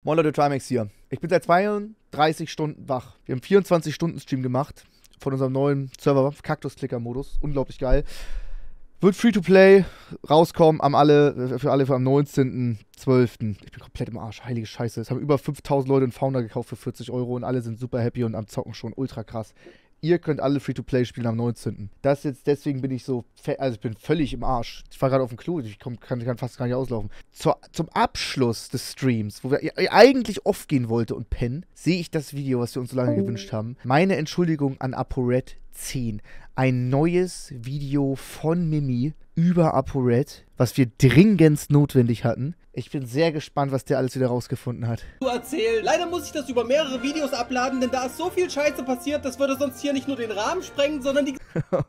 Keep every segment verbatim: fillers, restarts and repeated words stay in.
Moin Leute, Trimax hier. Ich bin seit zweiunddreißig Stunden wach. Wir haben vierundzwanzig Stunden Stream gemacht von unserem neuen Server, Kaktus-Clicker-Modus. Unglaublich geil. Wird Free-to-Play rauskommen am alle, für alle für am neunzehnten zwölften Ich bin komplett im Arsch. Heilige Scheiße. Es haben über fünftausend Leute einen Founder gekauft für vierzig Euro und alle sind super happy und am Zocken schon ultra krass. Ihr könnt alle Free-to-Play spielen am neunzehnten Das jetzt, deswegen bin ich so, also ich bin völlig im Arsch. Ich war gerade auf dem Klo, ich komm, kann, kann fast gar nicht auslaufen. Zur, zum Abschluss des Streams, wo wir eigentlich off gehen wollte und pennen, sehe ich das Video, was wir uns so lange gewünscht haben. Meine Entschuldigung an ApoRed zehn. Ein neues Video von Mimi über ApoRed, was wir dringendst notwendig hatten. Ich bin sehr gespannt, was der alles wieder rausgefunden hat. Zu erzählen. Leider muss ich das über mehrere Videos abladen, denn da ist so viel Scheiße passiert, das würde sonst hier nicht nur den Rahmen sprengen, sondern die...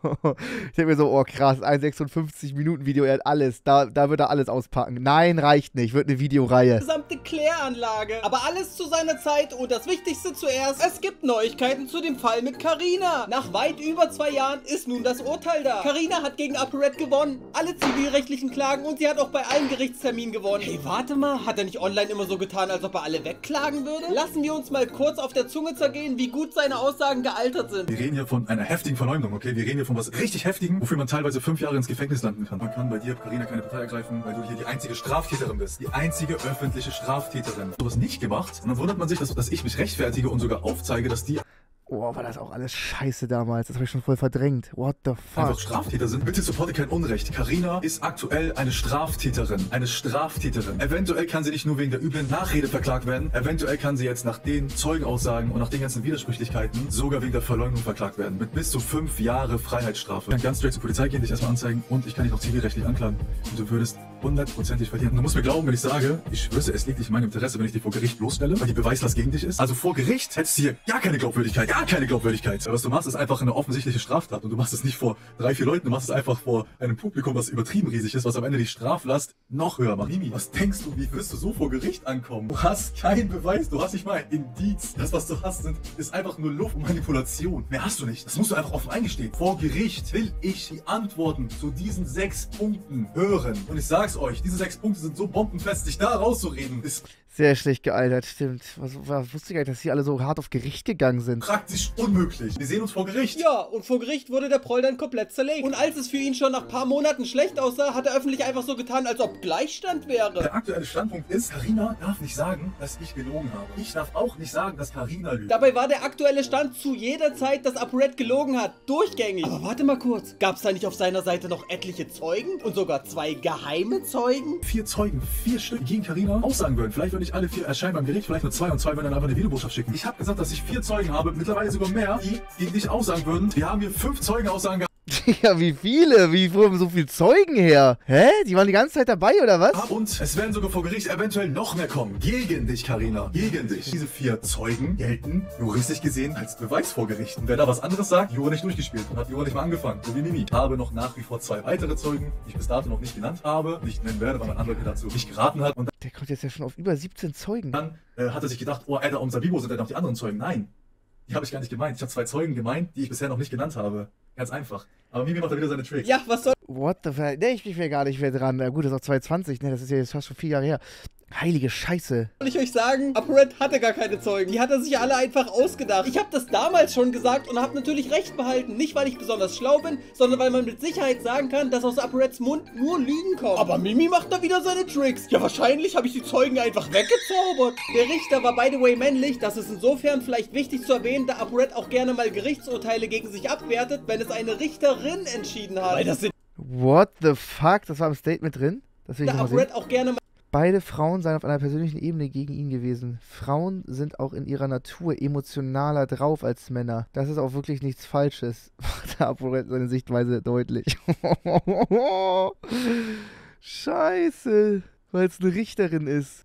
Ich denke mir so, oh krass, ein sechsundfünfzig Minuten Video, er hat alles, da, da wird er alles auspacken. Nein, reicht nicht, wird eine Videoreihe. gesamte Kläranlage. Aber alles zu seiner Zeit und das Wichtigste zuerst, es gibt Neuigkeiten zu dem Fall mit Carina. Nach weit über zwei Jahren ist nun das Urteil da. Carina hat gegen ApoRed gewonnen, alle zivilrechtlichen Klagen und sie hat auch bei allen Gerichtsterminen gewonnen. Hey, warte mal, hat er nicht online immer so getan, als ob er alle wegklagen würde? Lassen wir uns mal kurz auf der Zunge zergehen, wie gut seine Aussagen gealtert sind. Wir reden hier von einer heftigen Verleumdung, okay? Wir reden hier von was richtig Heftigen, wofür man teilweise fünf Jahre ins Gefängnis landen kann. Man kann bei dir, Carina, keine Partei ergreifen, weil du hier die einzige Straftäterin bist. Die einzige öffentliche Straftäterin. Du hast nicht gemacht und dann wundert man sich, dass, dass ich mich rechtfertige und sogar aufzeige, dass die... Oh, war das auch alles scheiße damals. Das habe ich schon voll verdrängt. What the fuck? Einfach Straftäter sind. Bitte supporte kein Unrecht. Carina ist aktuell eine Straftäterin. Eine Straftäterin. Eventuell kann sie nicht nur wegen der üblen Nachrede verklagt werden. Eventuell kann sie jetzt nach den Zeugenaussagen und nach den ganzen Widersprüchlichkeiten sogar wegen der Verleumdung verklagt werden. Mit bis zu fünf Jahre Freiheitsstrafe. Ich kann ganz straight zur Polizei gehen, dich erstmal anzeigen und ich kann dich auch zivilrechtlich anklagen. Und du würdest hundertprozentig verlieren. Du musst mir glauben, wenn ich sage, ich schwöre, es liegt nicht in meinem Interesse, wenn ich dich vor Gericht bloßstelle, weil die Beweislast gegen dich ist. Also vor Gericht hättest du hier gar keine Glaubwürdigkeit, gar keine Glaubwürdigkeit. Was du machst, ist einfach eine offensichtliche Straftat und du machst es nicht vor drei, vier Leuten, du machst es einfach vor einem Publikum, was übertrieben riesig ist, was am Ende die Straflast noch höher macht. Mimi, was denkst du, wie wirst du so vor Gericht ankommen? Du hast keinen Beweis, du hast nicht mal ein Indiz. Das, was du hast, sind, ist einfach nur Luft und Manipulation. Mehr hast du nicht. Das musst du einfach offen eingestehen. Vor Gericht will ich die Antworten zu diesen sechs Punkten hören. Und ich sag's euch, diese sechs Punkte sind so bombenfest, sich da rauszureden, ist sehr schlecht gealtert, stimmt. Was, was wusste ich gar nicht, dass die alle so hart auf Gericht gegangen sind. praktisch unmöglich. Wir sehen uns vor Gericht. Ja, und vor Gericht wurde der Proll dann komplett zerlegt. Und als es für ihn schon nach ein paar Monaten schlecht aussah, hat er öffentlich einfach so getan, als ob Gleichstand wäre. Der aktuelle Standpunkt ist, Carina darf nicht sagen, dass ich gelogen habe. Ich darf auch nicht sagen, dass Carina lügt. Dabei war der aktuelle Stand zu jeder Zeit, dass ApoRed gelogen hat. Durchgängig. Aber warte mal kurz. Gab es da nicht auf seiner Seite noch etliche Zeugen? Und sogar zwei geheime Zeugen? Vier Zeugen, vier Stück, die gegen Carina aussagen würden. Vielleicht würden nicht alle vier erscheinen beim Gericht, vielleicht nur zwei und zwei würden dann einfach eine Videobotschaft schicken. Ich habe gesagt, dass ich vier Zeugen habe, mittlerweile sogar mehr, die gegen dich aussagen würden. Wir haben hier fünf Zeugenaussagen gehabt. Ja, wie viele? Wie wo haben so viele Zeugen her? Hä? Die waren die ganze Zeit dabei, oder was? Und es werden sogar vor Gericht eventuell noch mehr kommen. Gegen dich, Carina. Gegen dich. Diese vier Zeugen gelten juristisch gesehen als Beweis vor Gericht. Und wer da was anderes sagt, Jura nicht durchgespielt und hat Jura nicht mal angefangen. So wie Mimi. Ich habe noch nach wie vor zwei weitere Zeugen, die ich bis dato noch nicht genannt habe, nicht nennen werde, weil mein Anwalt mir dazu nicht geraten hat. Und Der kommt jetzt ja schon auf über siebzehn Zeugen. dann äh, hat er sich gedacht, oh, Alter, um Sabibo sind dann noch die anderen Zeugen. Nein. Die habe ich gar nicht gemeint. Ich habe zwei Zeugen gemeint, die ich bisher noch nicht genannt habe. Ganz einfach. Aber Mimi macht da wieder seine Tricks. Ja, was soll... What the fuck? Ne, ich bin mir gar nicht mehr dran. Na gut, das ist auch zwanzig zwanzig, ne? Das ist ja jetzt fast schon vier Jahre her. Heilige Scheiße. Soll ich euch sagen, ApoRed hatte gar keine Zeugen. Die hat er sich alle einfach ausgedacht. Ich habe das damals schon gesagt und habe natürlich recht behalten. Nicht, weil ich besonders schlau bin, sondern weil man mit Sicherheit sagen kann, dass aus ApoReds Mund nur Lügen kommen. Aber Mimi macht da wieder seine Tricks. Ja, wahrscheinlich habe ich die Zeugen einfach weggezaubert. Der Richter war by the way männlich. Das ist insofern vielleicht wichtig zu erwähnen, da ApoRed auch gerne mal Gerichtsurteile gegen sich abwertet, wenn es eine Richterin entschieden hat. Weil das sind What the fuck? Das war im Statement drin? Das will ich da noch mal sehen. ApoRed auch gerne mal... Beide Frauen seien auf einer persönlichen Ebene gegen ihn gewesen. Frauen sind auch in ihrer Natur emotionaler drauf als Männer. Das ist auch wirklich nichts Falsches. Macht ApoRed seine Sichtweise deutlich. Scheiße. Weil es eine Richterin ist.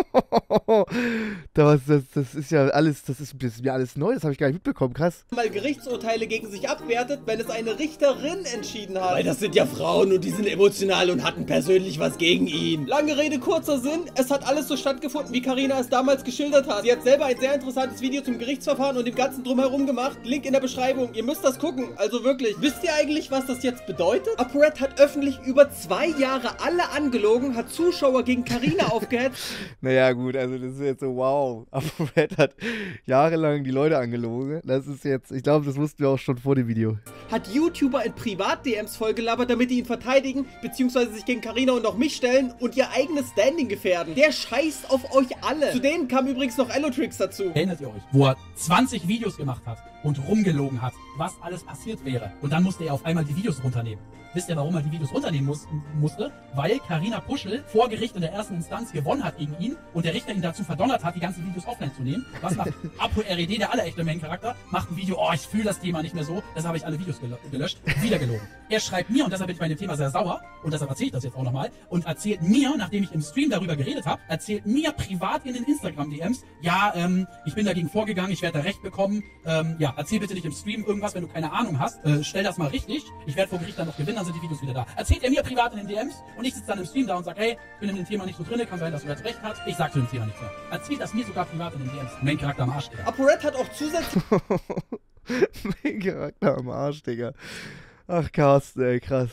das, das, das ist ja alles, das ist, das ist mir alles neu, das habe ich gar nicht mitbekommen, krass. mal Gerichtsurteile gegen sich abwertet, wenn es eine Richterin entschieden hat. Weil das sind ja Frauen und die sind emotional und hatten persönlich was gegen ihn. Lange Rede, kurzer Sinn, es hat alles so stattgefunden, wie Carina es damals geschildert hat. Sie hat selber ein sehr interessantes Video zum Gerichtsverfahren und dem ganzen Drumherum gemacht. Link in der Beschreibung, ihr müsst das gucken, also wirklich. Wisst ihr eigentlich, was das jetzt bedeutet? ApoRed hat öffentlich über zwei Jahre alle angelogen, hat Zuschauer gegen Carina aufgehetzt. Naja, gut, also das ist jetzt so, wow. ApoRed hat jahrelang die Leute angelogen. Das ist jetzt, ich glaube, das wussten wir auch schon vor dem Video. Hat YouTuber in Privat-D Ms vollgelabert, damit die ihn verteidigen, beziehungsweise sich gegen Carina und auch mich stellen und ihr eigenes Standing gefährden. Der scheißt auf euch alle. Zu denen kam übrigens noch Allotrix dazu. Erinnert ihr euch, wo er zwanzig Videos gemacht hat und rumgelogen hat, was alles passiert wäre. Und dann musste er auf einmal die Videos runternehmen. Wisst ihr, warum er die Videos runternehmen muss, musste? Weil Carina Puschel vor Gericht in der ersten Instanz gewonnen hat gegen ihn und der Richter ihn dazu verdonnert hat, die ganzen Videos offline zu nehmen. Was macht ApoRed, der allerechte Main-Charakter, macht ein Video, oh, ich fühle das Thema nicht mehr so, deshalb habe ich alle Videos gel gelöscht, wieder gelogen. Er schreibt mir, und deshalb bin ich bei dem Thema sehr sauer, und deshalb erzähle ich das jetzt auch nochmal, und erzählt mir, nachdem ich im Stream darüber geredet habe, erzählt mir privat in den Instagram-D Ms, ja, ähm, ich bin dagegen vorgegangen, ich werde da Recht bekommen, ähm, ja, erzähl bitte nicht im Stream irgendwas, wenn du keine Ahnung hast, äh, stell das mal richtig, ich werde vor Gericht dann noch gewinnen, dann sind die Videos wieder da. Erzählt er mir privat in den D Ms und ich sitze dann im Stream da und sage, hey, ich bin in dem Thema nicht so drin, kann sein, dass du jetzt recht hast. Ich sag zu dem Thema nichts mehr. Erzählt das mir sogar privat in den D Ms. Main-Charakter am Arsch, Digga. ApoRed hat auch zusätzlich... Main-Charakter am Arsch, Digga. Ach, Carsten, ey, krass.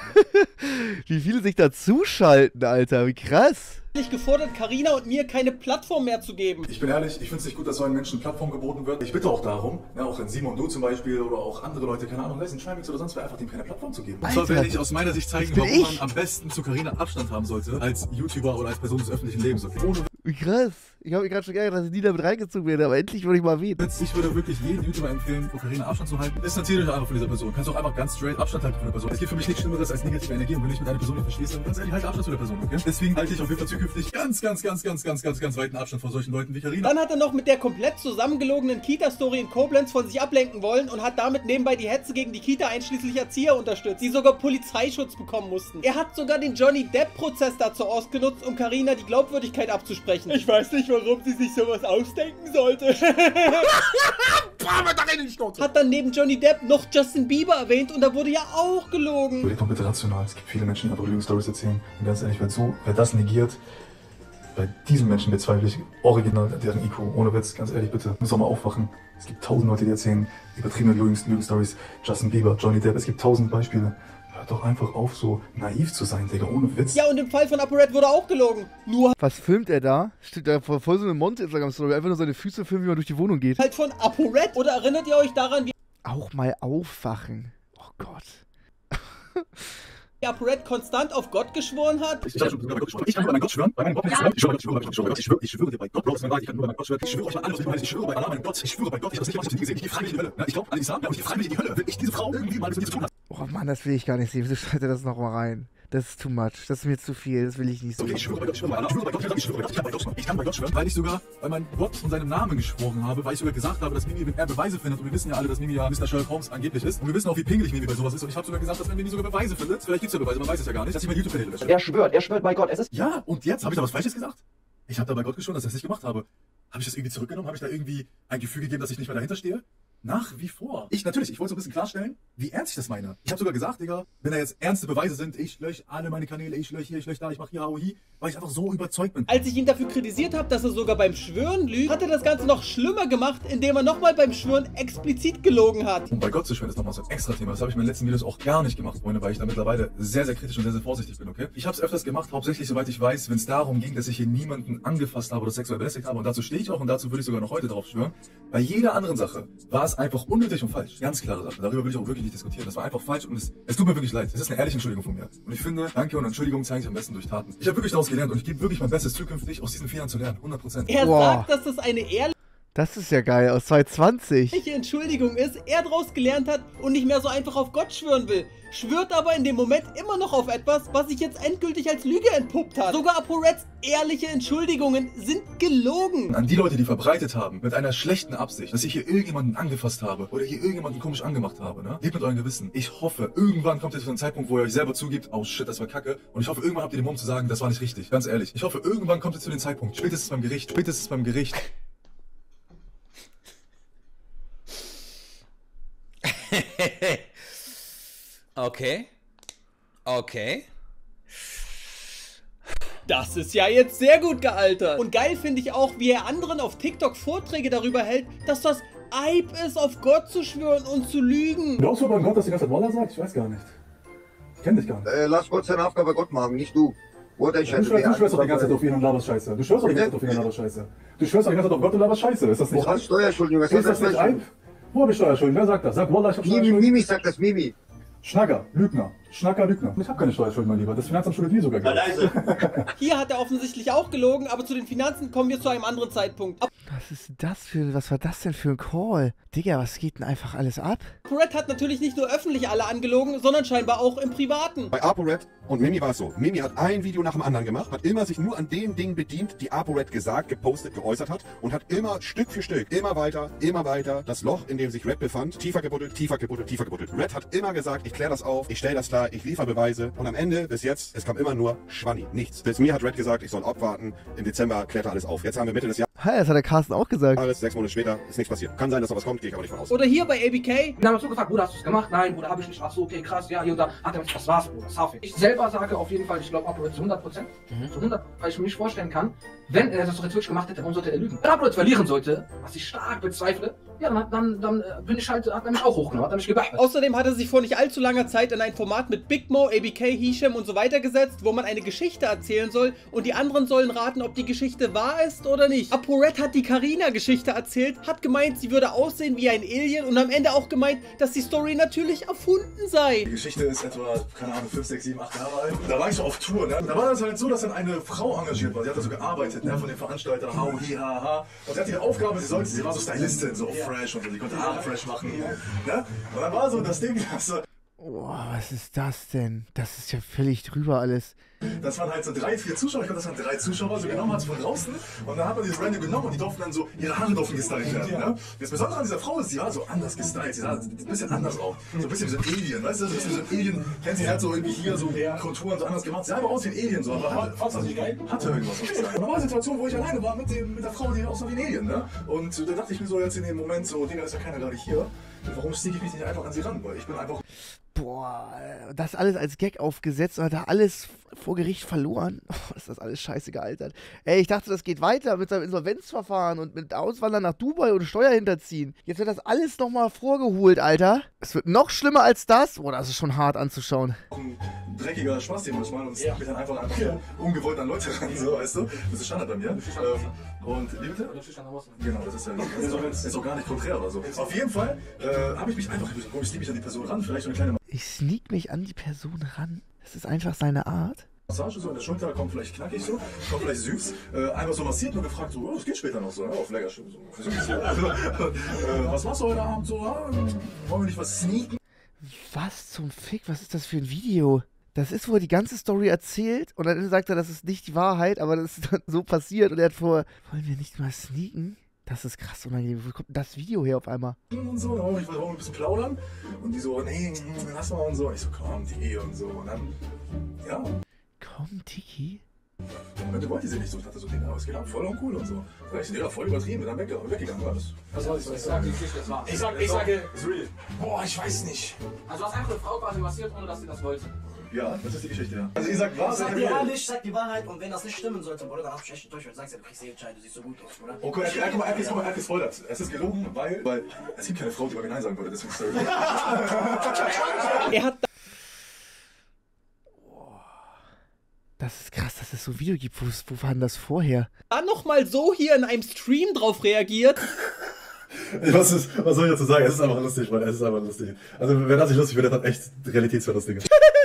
Wie viele sich da zuschalten, Alter, wie krass. gefordert, Carina und mir keine Plattform mehr zu geben. Ich bin ehrlich, ich finde es nicht gut, dass so einen Menschen Plattform geboten wird. Ich bitte auch darum, ja, auch in Simon, du zum Beispiel oder auch andere Leute, keine Ahnung, Lesson Trimix oder sonst wer, einfach dem keine Plattform zu geben. Und zwar werde ich aus meiner Sicht zeigen, warum ich? man am besten zu Carina Abstand haben sollte, als YouTuber oder als Person des öffentlichen Lebens. Okay? Ohne Wie krass. Ich habe mich gerade schon geärgert, dass ich nie damit reingezogen werde, aber endlich würde ich mal erwähnen. Witz, ich würde wirklich jedem YouTuber empfehlen, vor Carina Abstand zu halten. Distanziert euch einfach von dieser Person. Kannst auch einfach ganz straight Abstand halten von der Person. Es gibt für mich nichts Schlimmeres als negative Energie und wenn ich mit einer Person nicht verstehe, dann ganz ehrlich, halt Abstand zu der Person, okay? Deswegen halte ich auf jeden Fall zukünftig ganz, ganz, ganz, ganz, ganz, ganz, ganz weiten Abstand von solchen Leuten wie Carina. Dann hat er noch mit der komplett zusammengelogenen Kita-Story in Koblenz von sich ablenken wollen und hat damit nebenbei die Hetze gegen die Kita einschließlich Erzieher unterstützt, die sogar Polizeischutz bekommen mussten. Er hat sogar den Johnny Depp-Prozess dazu ausgenutzt, um Carina die Glaubwürdigkeit abzusprechen. Ich weiß nicht, warum sie sich sowas ausdenken sollte. Hat dann neben Johnny Depp noch Justin Bieber erwähnt und da wurde ja auch gelogen. Überleg doch bitte rational. Es gibt viele Menschen, die einfach Lügen-Stories erzählen. Und ganz ehrlich, wer, so, wer das negiert, bei diesen Menschen bezweifle ich original deren I Q. Ohne Witz, ganz ehrlich, bitte. Muss auch mal aufwachen. Es gibt tausend Leute, die erzählen übertriebene Lügen-Stories. Justin Bieber, Johnny Depp, es gibt tausend Beispiele. Hört doch einfach auf, so naiv zu sein, Digga, ohne Witz. Ja, und im Fall von ApoRed wurde auch gelogen. Nur Was filmt er da? Steht da voll so eine Monte-Instagram-Story, einfach nur seine Füße filmen, wie man durch die Wohnung geht. halt von ApoRed. Oder erinnert ihr euch daran, wie Auch mal aufwachen. Oh Gott. ApoRed konstant auf Gott geschworen hat? Ich, ich, ich, ich kann nur bei meinem Gott schwören, bei meinem Gott, ich schwöre, ich schwöre, ich schwöre, ich schwöre, ich schwöre, ich schwöre dir bei Gott, Bro, das ist meine Wahrheit, ich kann nur bei meinem Gott schwören, ich schwöre euch an alles, was ich weiß, ich schwöre bei Allah, meinem Gott, ich schwöre bei Gott, ich habe das nicht gemacht, ich habe nie gesehen, ich gehe freiwillig in die Hölle. Ich glaube an den Islam, aber ich gehe freiwillig in die Hölle, wenn ich diese Frau irgendwie mal mit mir zu tun habe. Oh Mann, das will ich gar nicht sehen. Wieso schreibt er das nochmal rein? Das ist too much. Das ist mir zu viel. Das will ich nicht sehen. Okay, ich schwöre bei Gott, ich schwöre bei Allah, ich schwöre bei Gott, ich schwöre bei Gott, ich kann bei Gott schwören. Ich kann bei Gott schwören, weil ich sogar bei meinem Gott und seinem Namen geschworen habe, weil ich sogar gesagt habe, dass Mimi, wenn er Beweise findet, und wir wissen ja alle, dass Mimi ja Mister Sherlock Holmes angeblich ist, und wir wissen auch, wie pingelig Mimi bei sowas ist, und ich habe sogar gesagt, dass wenn Mimi sogar Beweise findet, vielleicht gibt's ja Beweise, man weiß es ja gar nicht, dass ich mein YouTube-Kanal lösche. Er schwört, er schwört bei Gott, es ist... Ja, und jetzt habe ich da was Falsches gesagt? Ich habe da bei Gott geschworen, dass ich das nicht gemacht habe. Habe ich das irgendwie zurückgenommen? Habe ich da irgendwie ein Gefühl gegeben, dass ich nicht mehr dahinter stehe? Nach wie vor. Ich natürlich, ich wollte so ein bisschen klarstellen, wie ernst ich das meine. Ich habe sogar gesagt, Digga, wenn da jetzt ernste Beweise sind, ich lösche alle meine Kanäle, ich lösche hier, ich lösche da, ich mache hier, hau hier, weil ich einfach so überzeugt bin. Als ich ihn dafür kritisiert habe, dass er sogar beim Schwören lügt, hat er das Ganze noch schlimmer gemacht, indem er nochmal beim Schwören explizit gelogen hat. Und bei Gott zu schwören ist nochmal so ein extra Thema. Das habe ich in meinen letzten Videos auch gar nicht gemacht, Freunde, weil ich da mittlerweile sehr, sehr kritisch und sehr, sehr vorsichtig bin, okay? Ich habe es öfters gemacht, hauptsächlich, soweit ich weiß, wenn es darum ging, dass ich hier niemanden angefasst habe oder sexuell belästigt habe. Und dazu stehe ich auch und dazu würde ich sogar noch heute drauf schwören. Bei jeder anderen Sache war es einfach unnötig und falsch. Ganz klare Sache. Darüber will ich auch wirklich nicht diskutieren. Das war einfach falsch und es, es tut mir wirklich leid. Es ist eine ehrliche Entschuldigung von mir. Und ich finde, Danke und Entschuldigung zeige ich am besten durch Taten. Ich habe wirklich daraus gelernt und ich gebe wirklich mein Bestes, zukünftig aus diesen Fehlern zu lernen. hundert Prozent. Er Wow. sagt, dass das eine ehrliche Das ist ja geil. Aus zwanzig zwanzig. Entschuldigung ist, er daraus gelernt hat und nicht mehr so einfach auf Gott schwören will. Schwört aber in dem Moment immer noch auf etwas, was sich jetzt endgültig als Lüge entpuppt hat. Sogar ApoReds ehrliche Entschuldigungen sind gelogen. An die Leute, die verbreitet haben, mit einer schlechten Absicht, dass ich hier irgendjemanden angefasst habe oder hier irgendjemanden komisch angemacht habe, ne? Lebt mit eurem Gewissen. Ich hoffe, irgendwann kommt jetzt so ein Zeitpunkt, wo ihr euch selber zugibt, oh shit, das war kacke. Und ich hoffe, irgendwann habt ihr den Mumm zu sagen, das war nicht richtig. Ganz ehrlich. Ich hoffe, irgendwann kommt ihr zu dem Zeitpunkt, spätestens beim Gericht, spätestens beim Gericht. Okay. Okay. Das ist ja jetzt sehr gut gealtert. Und geil finde ich auch, wie er anderen auf TikTok Vorträge darüber hält, dass das Eib ist, auf Gott zu schwören und zu lügen. Glaubst du beim Gott, dass die ganze Zeit Wallah sagt? Ich weiß gar nicht. Ich kenne dich gar nicht. Äh, lass Gott seine Aufgabe Gott machen, nicht du. What I Du schwörst, du schwörst doch die ganze Zeit auf ihn und laberst Scheiße. Du schwörst doch die ganze Zeit auf ihn und laberst Scheiße. Du schwörst doch die ganze Zeit auf Gott und laberst Scheiße. Ist das nicht Wo hast Steuerschulden? Was Ist das nicht ein? Wo hab ich Steuerschulden? Wer sagt das? Sag Wallah, ich hab Mimi, Steuerschulden. Mimi sagt das, Mimi. Schnacker, Lügner. Schnacker, Lügner. Ich hab keine Steuerschulden, mein Lieber. Das Finanzamt schuldet mir sogar Geld. Hier hat er offensichtlich auch gelogen, aber zu den Finanzen kommen wir zu einem anderen Zeitpunkt. Was ist das für, was war das denn für ein Call? Digga, was geht denn einfach alles ab? ApoRed hat natürlich nicht nur öffentlich alle angelogen, sondern scheinbar auch im Privaten. Bei ApoRed und Mimi war es so. Mimi hat ein Video nach dem anderen gemacht, hat immer sich nur an den Dingen bedient, die ApoRed gesagt, gepostet, geäußert hat und hat immer Stück für Stück, immer weiter, immer weiter das Loch, in dem sich Red befand, tiefer gebuddelt, tiefer gebuddelt, tiefer gebuddelt. Red hat immer gesagt, ich kläre das auf, ich stelle das klar, ich liefere Beweise und am Ende, bis jetzt, es kam immer nur Schwanni, nichts. Bis mir hat Red gesagt, ich soll abwarten, im Dezember klärt er alles auf. Jetzt haben wir Mitte des Hey, das hat der Carsten auch gesagt. Jahres, sechs Monate später, ist nichts passiert. Kann sein, dass noch was kommt, gehe ich aber nicht von aus. Oder hier bei A B K. Dann haben wir so gefragt, Bruder, hast du es gemacht? Nein, Bruder, habe ich nicht. Ach so, okay, krass, ja, hier und da. Hat er gesagt, das war's, Bruder, safe. Ich selber sage auf jeden Fall, ich glaube ApoRed zu hundert Prozent. Mhm. Zu hundert, weil ich mir nicht vorstellen kann, wenn er das doch jetzt wirklich gemacht hätte, warum sollte er lügen? Wenn ApoRed verlieren sollte, was ich stark bezweifle, ja, dann, dann, dann bin ich halt, hat er mich auch hochgenommen, hat er mich gebeachtet. Außerdem hat er sich vor nicht allzu langer Zeit in ein Format mit Big Mo, A B K, Hisham und so weiter gesetzt, wo man eine Geschichte erzählen soll und die anderen sollen raten, ob die Geschichte wahr ist oder nicht. ApoRed hat die Carina-Geschichte erzählt, hat gemeint, sie würde aussehen wie ein Alien und am Ende auch gemeint, dass die Story natürlich erfunden sei. Die Geschichte ist etwa, keine Ahnung, fünf, sechs, sieben, acht Jahre alt. Da war ich so auf Tour, ne? Da war das halt so, dass dann eine Frau engagiert war. Sie hat da so gearbeitet, ne? Von den Veranstaltern, hau, hi, ha, ha. Und sie hatte die Aufgabe, sie sollte, sie war so Stylistin, so fresh und so. Sie konnte Haare fresh machen, ne? Und dann war so das Ding, dass so, Boah, was ist das denn? Das ist ja völlig drüber alles. das waren halt so drei, vier Zuschauer, ich glaube, das waren drei Zuschauer, so genommen hat sie von draußen und dann hat man dieses Random genommen und die durften dann so, ihre Haare durften gestylt werden, ne? Das Besondere an dieser Frau ist, sie war so anders gestylt, sie sah ein bisschen anders aus, so ein bisschen wie so ein Alien, weißt du, so ein bisschen wie so ein Alien, kennt sie, hat so irgendwie hier so Konturen so anders gemacht, sie sah aber aus wie ein Alien, so, aber fandst du das nicht geil? Hatte irgendwas, was ich sagen. Und da war eine Situation, wo ich alleine war mit, dem, mit der Frau, die aussah wie ein Alien, ne? Und da dachte ich mir so jetzt in dem Moment so, Digga, ist ja keiner gerade hier, warum sneak ich mich nicht einfach an sie ran, weil ich bin einfach... Boah, das alles als Gag aufgesetzt und hat da alles vor Gericht verloren. Oh, ist das alles scheiße gealtert. Ey, ich dachte, das geht weiter mit seinem Insolvenzverfahren und mit Auswandern nach Dubai und Steuer hinterziehen. Jetzt wird das alles nochmal vorgeholt, Alter. Es wird noch schlimmer als das. Boah, das ist schon hart anzuschauen. Ein dreckiger Spaß hier manchmal und ja. mich dann einfach, einfach so ungewollt an Leute ran, so, weißt du? Das ist Standard bei mir. Ähm, und, wie bitte? Genau, das ist ja das ist auch gar nicht konträr oder so. Auf jeden Fall äh, habe ich mich einfach, ich sneak mich an die Person ran, vielleicht so eine kleine Ich sneak mich an die Person ran. Das ist einfach seine Art. Massage, so in der Schulter, kommt vielleicht knackig so, kommt vielleicht süß, äh, einfach so massiert und gefragt, so, oh, das geht später noch so, ne? Auf lecker so, so, so. äh, was machst du heute Abend so? Ah, wollen wir nicht was sneaken? Was zum Fick? Was ist das für ein Video? Das ist, wo er die ganze Story erzählt und dann sagt er, das ist nicht die Wahrheit, aber das ist dann so passiert und er hat vor, wollen wir nicht mal sneaken? Das ist krass unangenehm. Wo kommt das Video her auf einmal? Und so, dann wollen wir ein bisschen plaudern und die so, nee, lass mal und so. Ich so, komm, die und so und dann, ja. Komm, Tiki. Am Ende wollte sie nicht so. Ich dachte so, Digga, es geht ab, voll und cool und so. Da ich so, Digga, voll übertrieben, dann weg, weggegangen war das. Was soll ich so sagen? Ich sag, ich sage, Boah, ich weiß nicht. also du hast einfach eine Frau quasi massiert, ohne dass sie das wollte. Ja, das ist die Geschichte, ja. Also ihr sagt, was? Sag dir ehrlich, sag die Wahrheit und wenn das nicht stimmen sollte, Bruder, dann hast du schlechte Deutsch, weil du sagst ja, du kriegst eh Entscheid, du siehst so gut aus, Bruder. Okay, er, guck mal, er, guck mal, er gespoilert. Es ist gelogen, weil, weil es gibt keine Frau, die mal Nein sagen würde, deswegen ist es Er hat Das ist krass, dass es so ein Video gibt. Wo, wo war denn das vorher? dann nochmal so hier in einem Stream drauf reagiert. Was, ist, was soll ich dazu sagen? Es ist einfach lustig, Mann. Es ist einfach lustig. Also, wer das nicht lustig findet, hat echt Realitätsverlustige.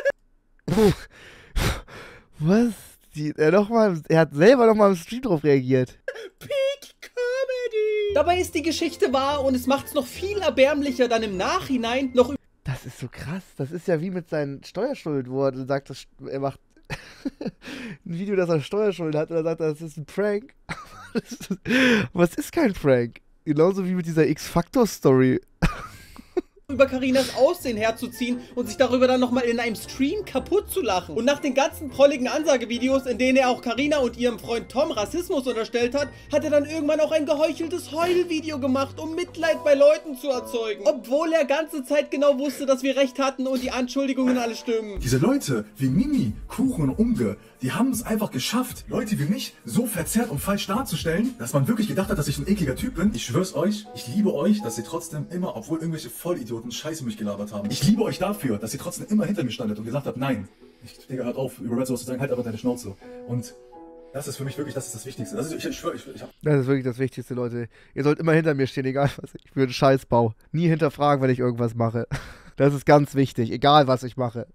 Was? Die, er, noch mal, er hat selber nochmal im Stream drauf reagiert. Peak Comedy. Dabei ist die Geschichte wahr und es macht es noch viel erbärmlicher, dann im Nachhinein noch über Das ist so krass. Das ist ja wie mit seinen Steuerschulden, wo er sagt, dass er macht ein Video, dass er Steuerschulden hat und er sagt, das ist ein Prank. Aber es ist kein Prank. Genauso wie mit dieser X-Factor-Story. über Carinas Aussehen herzuziehen und sich darüber dann nochmal in einem Stream kaputt zu lachen. Und nach den ganzen prolligen Ansagevideos, in denen er auch Carina und ihrem Freund Tom Rassismus unterstellt hat, hat er dann irgendwann auch ein geheucheltes Heulvideo gemacht, um Mitleid bei Leuten zu erzeugen. Obwohl er ganze Zeit genau wusste, dass wir recht hatten und die Anschuldigungen alle stimmen. Diese Leute wie Mimi, Kuchen und Unge, die haben es einfach geschafft, Leute wie mich so verzerrt und falsch darzustellen, dass man wirklich gedacht hat, dass ich ein ekliger Typ bin. Ich schwör's euch, ich liebe euch, dass ihr trotzdem immer, obwohl irgendwelche Vollidioten Scheiße mich gelabert haben, ich liebe euch dafür, dass ihr trotzdem immer hinter mir standet und gesagt habt, nein, Ich, Digga, hört auf, über Red sowas zu sagen, halt aber deine Schnauze. Und das ist für mich wirklich, das ist das Wichtigste. Das ist, ich, ich schwöre, ich, ich hab Das ist wirklich das Wichtigste, Leute. Ihr sollt immer hinter mir stehen, egal was ich für einen Scheiß baue. Nie hinterfragen, wenn ich irgendwas mache. Das ist ganz wichtig, egal was ich mache.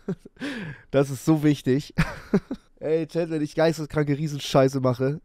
Das ist so wichtig. Ey, Chat, wenn ich geisteskranke Riesenscheiße mache,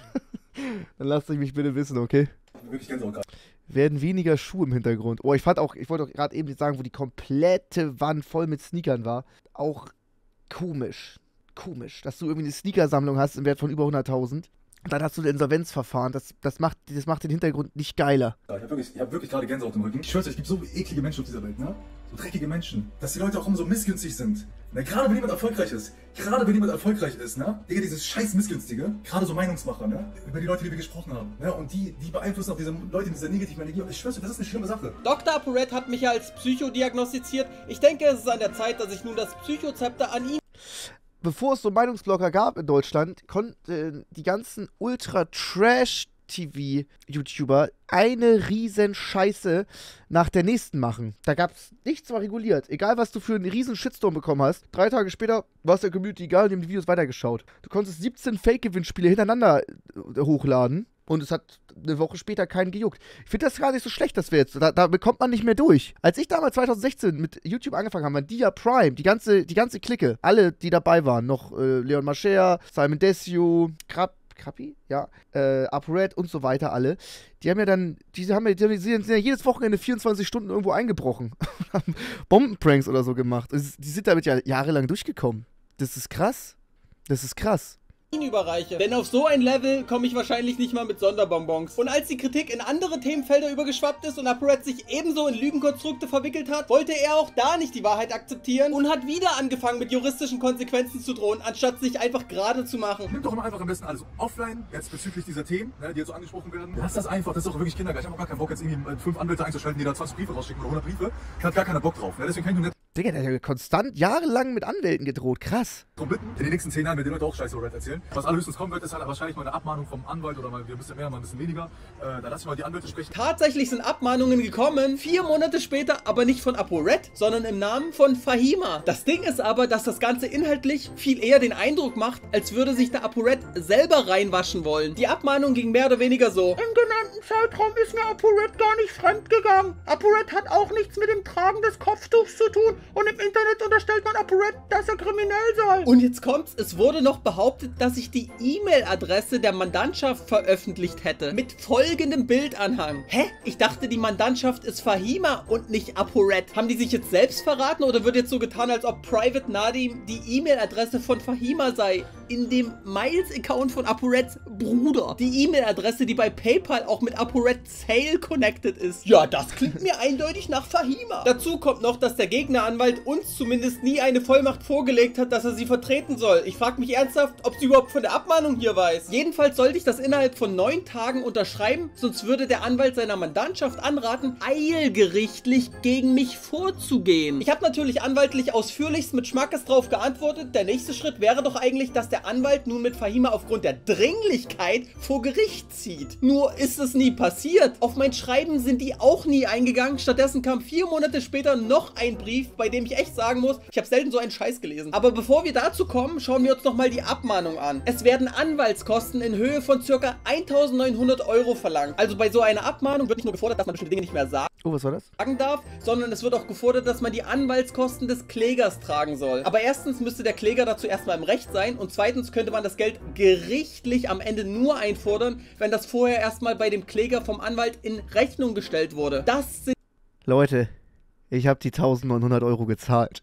dann lasst euch mich bitte wissen, okay? wirklich Gänsehaut gerade. Werden weniger Schuhe im Hintergrund. Oh, ich fand auch, ich wollte auch gerade eben sagen, wo die komplette Wand voll mit Sneakern war. Auch komisch. Komisch, dass du irgendwie eine Sneakersammlung hast im Wert von über hunderttausend. Und dann hast du ein Insolvenzverfahren. Das, das, macht, das macht den Hintergrund nicht geiler. Ich habe wirklich, ich hab wirklich gerade Gänsehaut im Rücken. Ich schwör's euch, es gibt so eklige Menschen auf dieser Welt, ne? So dreckige Menschen. Dass die Leute auch immer so missgünstig sind. Ne? Gerade wenn jemand erfolgreich ist. Gerade wenn jemand erfolgreich ist, ne? Digga, dieses scheiß Missgünstige. Gerade so Meinungsmacher, ne? Über die Leute, die wir gesprochen haben. Ne? Und die, die beeinflussen auch diese Leute mit dieser negativen Energie. Und ich schwör's euch, das ist eine schlimme Sache. Doktor ApoRed hat mich ja als Psycho diagnostiziert. Ich denke, es ist an der Zeit, dass ich nun das Psychozepter an ihn... Bevor es so Meinungsblogger gab in Deutschland, konnten die ganzen Ultra-Trash-T V-YouTuber eine riesen Scheiße nach der nächsten machen. Da gab es nichts mal reguliert. Egal, was du für einen riesen Shitstorm bekommen hast. Drei Tage später war es der Community egal und die haben die Videos weitergeschaut. Du konntest siebzehn Fake-Gewinnspiele hintereinander äh, hochladen. Und es hat eine Woche später keinen gejuckt. Ich finde das gar nicht so schlecht, dass wir jetzt, da, da bekommt man nicht mehr durch. Als ich damals zwanzig sechzehn mit YouTube angefangen habe, waren Dia Prime, die ganze, die ganze Clique, alle, die dabei waren, noch äh, Leon Mascher, Simon Desue, Krab, Krabby, ja, äh, ApoRed und so weiter, alle. Die haben ja dann, die haben ja, die sind ja jedes Wochenende vierundzwanzig Stunden irgendwo eingebrochen. Haben Bombenpranks oder so gemacht. Die sind damit ja jahrelang durchgekommen. Das ist krass. Das ist krass. überreiche. Denn auf so ein Level komme ich wahrscheinlich nicht mal mit Sonderbonbons. Und als die Kritik in andere Themenfelder übergeschwappt ist und ApoRed sich ebenso in Lügenkonstrukte verwickelt hat, wollte er auch da nicht die Wahrheit akzeptieren und hat wieder angefangen mit juristischen Konsequenzen zu drohen, anstatt sich einfach gerade zu machen. Nimm doch immer einfach am besten alles offline, jetzt bezüglich dieser Themen, ne, die jetzt so angesprochen werden. Lass das einfach, das ist auch wirklich Kindergeist. Ich habe auch gar keinen Bock, jetzt irgendwie fünf Anwälte einzuschalten, die da zwanzig Briefe rausschicken oder hundert Briefe. Ich hab gar keinen Bock drauf. Ne? Deswegen kann ich nur nicht Digga, der hat ja konstant jahrelang mit Anwälten gedroht. Krass. drum bitten. In den nächsten zehn Jahren wird die Leute auch Scheiße erzählen. Was allerhöchstens kommen wird, ist halt wahrscheinlich mal eine Abmahnung vom Anwalt oder mal ein bisschen mehr, mal ein bisschen weniger. Äh, da lass ich mal die Anwälte sprechen. Tatsächlich sind Abmahnungen gekommen, vier Monate später, aber nicht von ApoRed, sondern im Namen von Fahima. Das Ding ist aber, dass das Ganze inhaltlich viel eher den Eindruck macht, als würde sich der ApoRed selber reinwaschen wollen. Die Abmahnung ging mehr oder weniger so: Im genannten Zeitraum ist mir ApoRed gar nicht fremd gegangen. ApoRed hat auch nichts mit dem Tragen des Kopftuchs zu tun und im Internet unterstellt man ApoRed, dass er kriminell sei. Und jetzt kommt's, es wurde noch behauptet, dass ich die E-Mail-Adresse der Mandantschaft veröffentlicht hätte. Mit folgendem Bildanhang. Hä? Ich dachte, die Mandantschaft ist Fahima und nicht ApoRed. Haben die sich jetzt selbst verraten oder wird jetzt so getan, als ob Private Nadim die E-Mail-Adresse von Fahima sei? In dem Miles-Account von ApoReds Bruder. Die E-Mail-Adresse, die bei PayPal auch mit ApoRed Sale connected ist. Ja, das klingt mir eindeutig nach Fahima. Dazu kommt noch, dass der Gegneranwalt uns zumindest nie eine Vollmacht vorgelegt hat, dass er sie vertreten soll. Ich frage mich ernsthaft, ob sie überhaupt von der Abmahnung hier weiß. Jedenfalls sollte ich das innerhalb von neun Tagen unterschreiben, sonst würde der Anwalt seiner Mandantschaft anraten, eilgerichtlich gegen mich vorzugehen. Ich habe natürlich anwaltlich ausführlichst mit Schmackes drauf geantwortet. Der nächste Schritt wäre doch eigentlich, dass der Anwalt nun mit Fahima aufgrund der Dringlichkeit vor Gericht zieht. Nur ist es nie passiert. Auf mein Schreiben sind die auch nie eingegangen. Stattdessen kam vier Monate später noch ein Brief, bei dem ich echt sagen muss, ich habe selten so einen Scheiß gelesen. Aber bevor wir dazu kommen, schauen wir uns nochmal die Abmahnung an. Es werden Anwaltskosten in Höhe von ca. eintausendneunhundert Euro verlangt. Also bei so einer Abmahnung wird nicht nur gefordert, dass man bestimmte Dinge nicht mehr sagt. Oh, was war das? Sagen darf, sondern es wird auch gefordert, dass man die Anwaltskosten des Klägers tragen soll. Aber erstens müsste der Kläger dazu erstmal im Recht sein und zweitens könnte man das Geld gerichtlich am Ende nur einfordern, wenn das vorher erstmal bei dem Kläger vom Anwalt in Rechnung gestellt wurde. Das sind... Leute, ich habe die eintausendneunhundert Euro gezahlt.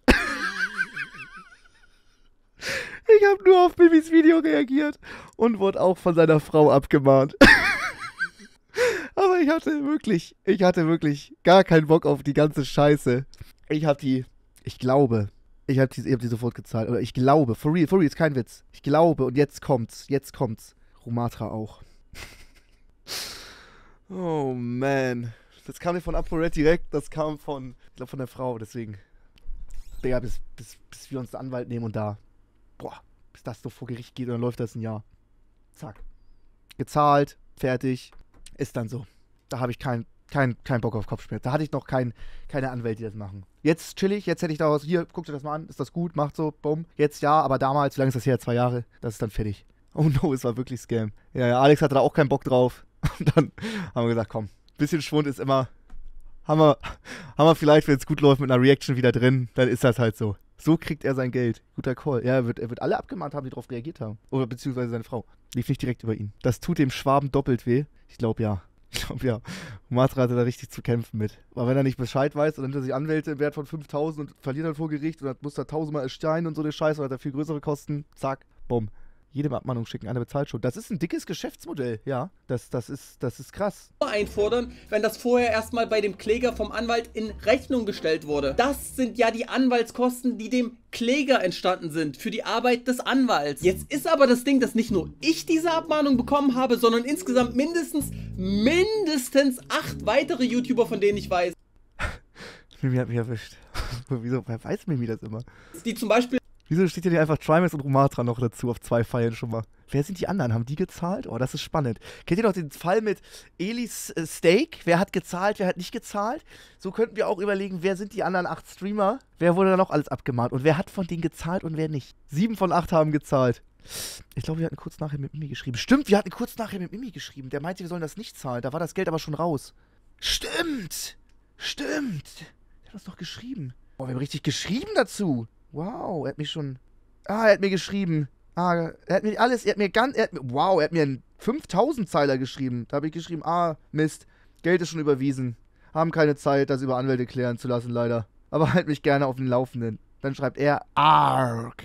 Ich habe nur auf Bibis Video reagiert und wurde auch von seiner Frau abgemahnt. Aber ich hatte wirklich, ich hatte wirklich gar keinen Bock auf die ganze Scheiße. Ich habe die, ich glaube, ich habe die, ich hab die sofort gezahlt. Oder ich glaube, for real, for real, ist kein Witz. Ich glaube, und jetzt kommt's, jetzt kommt's. Rumatra auch. Oh man. Das kam nicht von ApoRed direkt, das kam von, ich glaube, von der Frau, deswegen. Digga, bis, bis, bis wir uns einen Anwalt nehmen und da, boah, bis das so vor Gericht geht und dann läuft das ein Jahr. Zack. Gezahlt, fertig, ist dann so. Da habe ich keinen kein, kein Bock auf Kopfschmerz. Da hatte ich noch kein, keine Anwälte, die das machen. Jetzt chillig, jetzt hätte ich daraus, hier, guck dir das mal an, ist das gut, macht so, bumm. Jetzt ja, aber damals, wie lange ist das her? Zwei Jahre, das ist dann fertig. Oh no, es war wirklich Scam. Ja, ja, Alex hatte da auch keinen Bock drauf. Und dann haben wir gesagt, komm, bisschen Schwund ist immer, haben wir, haben wir vielleicht, wenn es gut läuft, mit einer Reaction wieder drin, dann ist das halt so. So kriegt er sein Geld. Guter Call. Ja, er wird, er wird alle abgemahnt haben, die darauf reagiert haben. Oder beziehungsweise seine Frau. Lief nicht direkt über ihn. Das tut dem Schwaben doppelt weh. Ich glaube ja. Ich glaube ja. Matra hatte da richtig zu kämpfen mit. Aber wenn er nicht Bescheid weiß und dann hat er sich Anwälte im Wert von fünftausend und verliert dann vor Gericht und muss da tausendmal ersteinen und so eine Scheiße und hat er viel größere Kosten, zack, bumm. Jedem Abmahnung schicken, einer bezahlt schon. Das ist ein dickes Geschäftsmodell, ja. Das, das, ist, das ist krass. Einfordern, wenn das vorher erstmal bei dem Kläger vom Anwalt in Rechnung gestellt wurde. Das sind ja die Anwaltskosten, die dem Kläger entstanden sind für die Arbeit des Anwalts. Jetzt ist aber das Ding, dass nicht nur ich diese Abmahnung bekommen habe, sondern insgesamt mindestens, mindestens acht weitere YouTuber, von denen ich weiß. Mimi hat mich erwischt. Wieso weiß Mimi das immer? Die zum Beispiel... Wieso steht hier nicht einfach Trimax und Rumatra noch dazu auf zwei Pfeilen schon mal? Wer sind die anderen? Haben die gezahlt? Oh, das ist spannend. Kennt ihr noch den Fall mit Elis äh, Steak? Wer hat gezahlt, wer hat nicht gezahlt? So könnten wir auch überlegen, wer sind die anderen acht Streamer? Wer wurde da noch alles abgemahnt? Und wer hat von denen gezahlt und wer nicht? Sieben von acht haben gezahlt. Ich glaube, wir hatten kurz nachher mit Mimi geschrieben. Stimmt, wir hatten kurz nachher mit Mimi geschrieben. Der meinte, wir sollen das nicht zahlen. Da war das Geld aber schon raus. Stimmt! Stimmt! Der hat das doch geschrieben. Oh, wir haben richtig geschrieben dazu. Wow, er hat mich schon... Ah, er hat mir geschrieben. Ah, er hat mir alles... Er hat mir ganz... Er hat mir, wow, er hat mir einen fünftausend-Zeiler geschrieben. Da habe ich geschrieben, ah, Mist, Geld ist schon überwiesen. Haben keine Zeit, das über Anwälte klären zu lassen, leider. Aber halt mich gerne auf den Laufenden. Dann schreibt er, arg.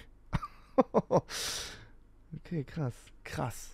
Okay, krass. Krass.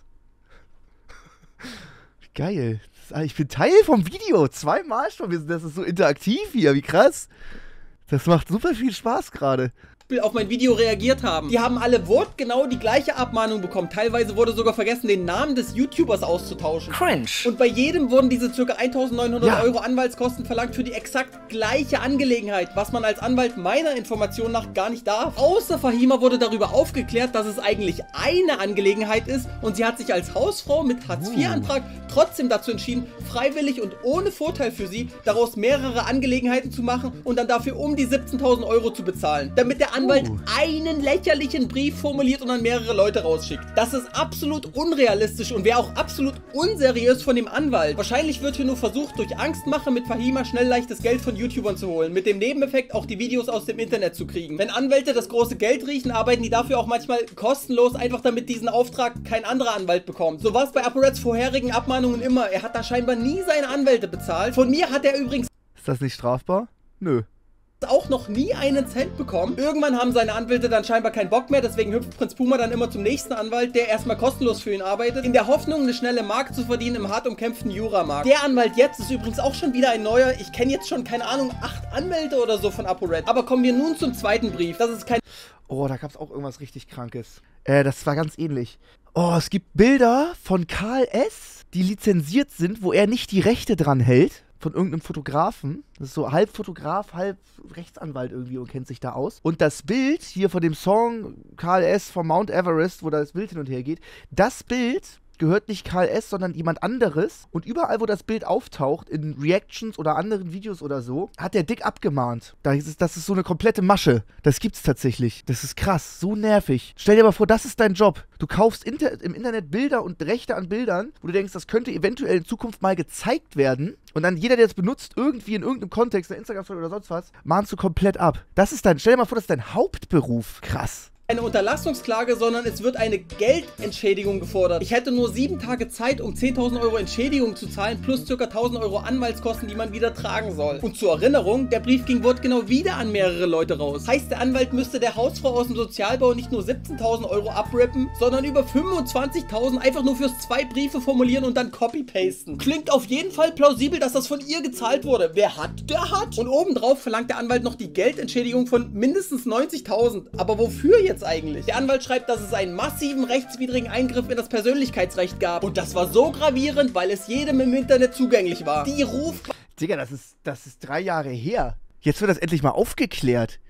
Geil. Das, ich bin Teil vom Video. Zweimal schon. Das ist so interaktiv hier. Wie krass. Das macht super viel Spaß gerade. Auf mein Video reagiert haben. Die haben alle wortgenau die gleiche Abmahnung bekommen. Teilweise wurde sogar vergessen, den Namen des YouTubers auszutauschen. Cringe. Und bei jedem wurden diese ca. eintausendneunhundert ja. Euro Anwaltskosten verlangt für die exakt gleiche Angelegenheit, was man als Anwalt meiner Information nach gar nicht darf. Außer Fahima wurde darüber aufgeklärt, dass es eigentlich eine Angelegenheit ist und sie hat sich als Hausfrau mit Hartz vier Antrag trotzdem dazu entschieden, freiwillig und ohne Vorteil für sie, daraus mehrere Angelegenheiten zu machen und dann dafür um die siebzehntausend Euro zu bezahlen, damit der Anwalt uh. einen lächerlichen Brief formuliert und an mehrere Leute rausschickt. Das ist absolut unrealistisch und wäre auch absolut unseriös von dem Anwalt. Wahrscheinlich wird hier nur versucht, durch Angstmache mit Fahima schnell leichtes Geld von YouTubern zu holen, mit dem Nebeneffekt auch die Videos aus dem Internet zu kriegen. Wenn Anwälte das große Geld riechen, arbeiten die dafür auch manchmal kostenlos, einfach damit diesen Auftrag kein anderer Anwalt bekommt. So war es bei ApoReds vorherigen Abmahnungen immer. Er hat da scheinbar nie seine Anwälte bezahlt. Von mir hat er übrigens... Ist das nicht strafbar? Nö. Auch noch nie einen Cent bekommen. Irgendwann haben seine Anwälte dann scheinbar keinen Bock mehr, deswegen hüpft Prinz Puma dann immer zum nächsten Anwalt, der erstmal kostenlos für ihn arbeitet, in der Hoffnung, eine schnelle Mark zu verdienen im hart umkämpften Juramarkt. Der Anwalt jetzt ist übrigens auch schon wieder ein neuer. Ich kenne jetzt schon, keine Ahnung, acht Anwälte oder so von ApoRed. Aber kommen wir nun zum zweiten Brief. Das ist kein... Oh, da gab es auch irgendwas richtig Krankes. Äh, das war ganz ähnlich. Oh, es gibt Bilder von Karl S., die lizenziert sind, wo er nicht die Rechte dran hält. Von irgendeinem Fotografen. Das ist so halb Fotograf, halb Rechtsanwalt irgendwie und kennt sich da aus. Und das Bild hier von dem Song Karl S. von Mount Everest, wo da das Bild hin und her geht, das Bild gehört nicht Karl S., sondern jemand anderes. Und überall, wo das Bild auftaucht, in Reactions oder anderen Videos oder so, hat der dick abgemahnt. Das ist, das ist so eine komplette Masche. Das gibt's tatsächlich. Das ist krass, so nervig. Stell dir mal vor, das ist dein Job. Du kaufst inter im Internet Bilder und Rechte an Bildern, wo du denkst, das könnte eventuell in Zukunft mal gezeigt werden. Und dann jeder, der es benutzt, irgendwie in irgendeinem Kontext, in Instagram-Story oder sonst was, mahnst du komplett ab. Das ist dein, stell dir mal vor, das ist dein Hauptberuf. Krass. Eine Unterlassungsklage, sondern es wird eine Geldentschädigung gefordert. Ich hätte nur sieben Tage Zeit, um zehntausend Euro Entschädigung zu zahlen, plus ca. tausend Euro Anwaltskosten, die man wieder tragen soll. Und zur Erinnerung, der Brief ging wortgenau wieder an mehrere Leute raus. Heißt, der Anwalt müsste der Hausfrau aus dem Sozialbau nicht nur siebzehntausend Euro abrippen, sondern über fünfundzwanzigtausend einfach nur fürs zwei Briefe formulieren und dann copy-pasten. Klingt auf jeden Fall plausibel, dass das von ihr gezahlt wurde. Wer hat, der hat. Und obendrauf verlangt der Anwalt noch die Geldentschädigung von mindestens neunzigtausend. Aber wofür jetzt eigentlich? Der Anwalt schreibt, dass es einen massiven rechtswidrigen Eingriff in das Persönlichkeitsrecht gab. Und das war so gravierend, weil es jedem im Internet zugänglich war. Die Ruf... Digga, das ist, das ist drei Jahre her. Jetzt wird das endlich mal aufgeklärt.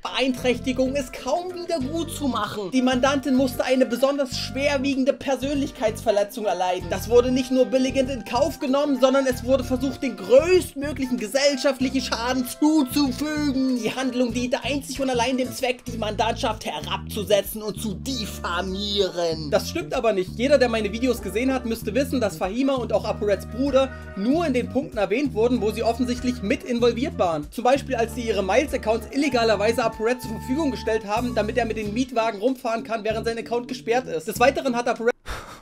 Beeinträchtigung ist kaum wieder gut zu machen. Die Mandantin musste eine besonders schwerwiegende Persönlichkeitsverletzung erleiden. Das wurde nicht nur billigend in Kauf genommen, sondern es wurde versucht, den größtmöglichen gesellschaftlichen Schaden zuzufügen. Die Handlung diente einzig und allein dem Zweck, die Mandantschaft herabzusetzen und zu diffamieren. Das stimmt aber nicht. Jeder, der meine Videos gesehen hat, müsste wissen, dass Fahima und auch ApoReds Bruder nur in den Punkten erwähnt wurden, wo sie offensichtlich mit involviert waren. Zum Beispiel, als sie ihre Miles-Accounts illegalerweise ApoRed zur Verfügung gestellt haben, damit er mit den Mietwagen rumfahren kann, während sein Account gesperrt ist. Des Weiteren hat ApoRed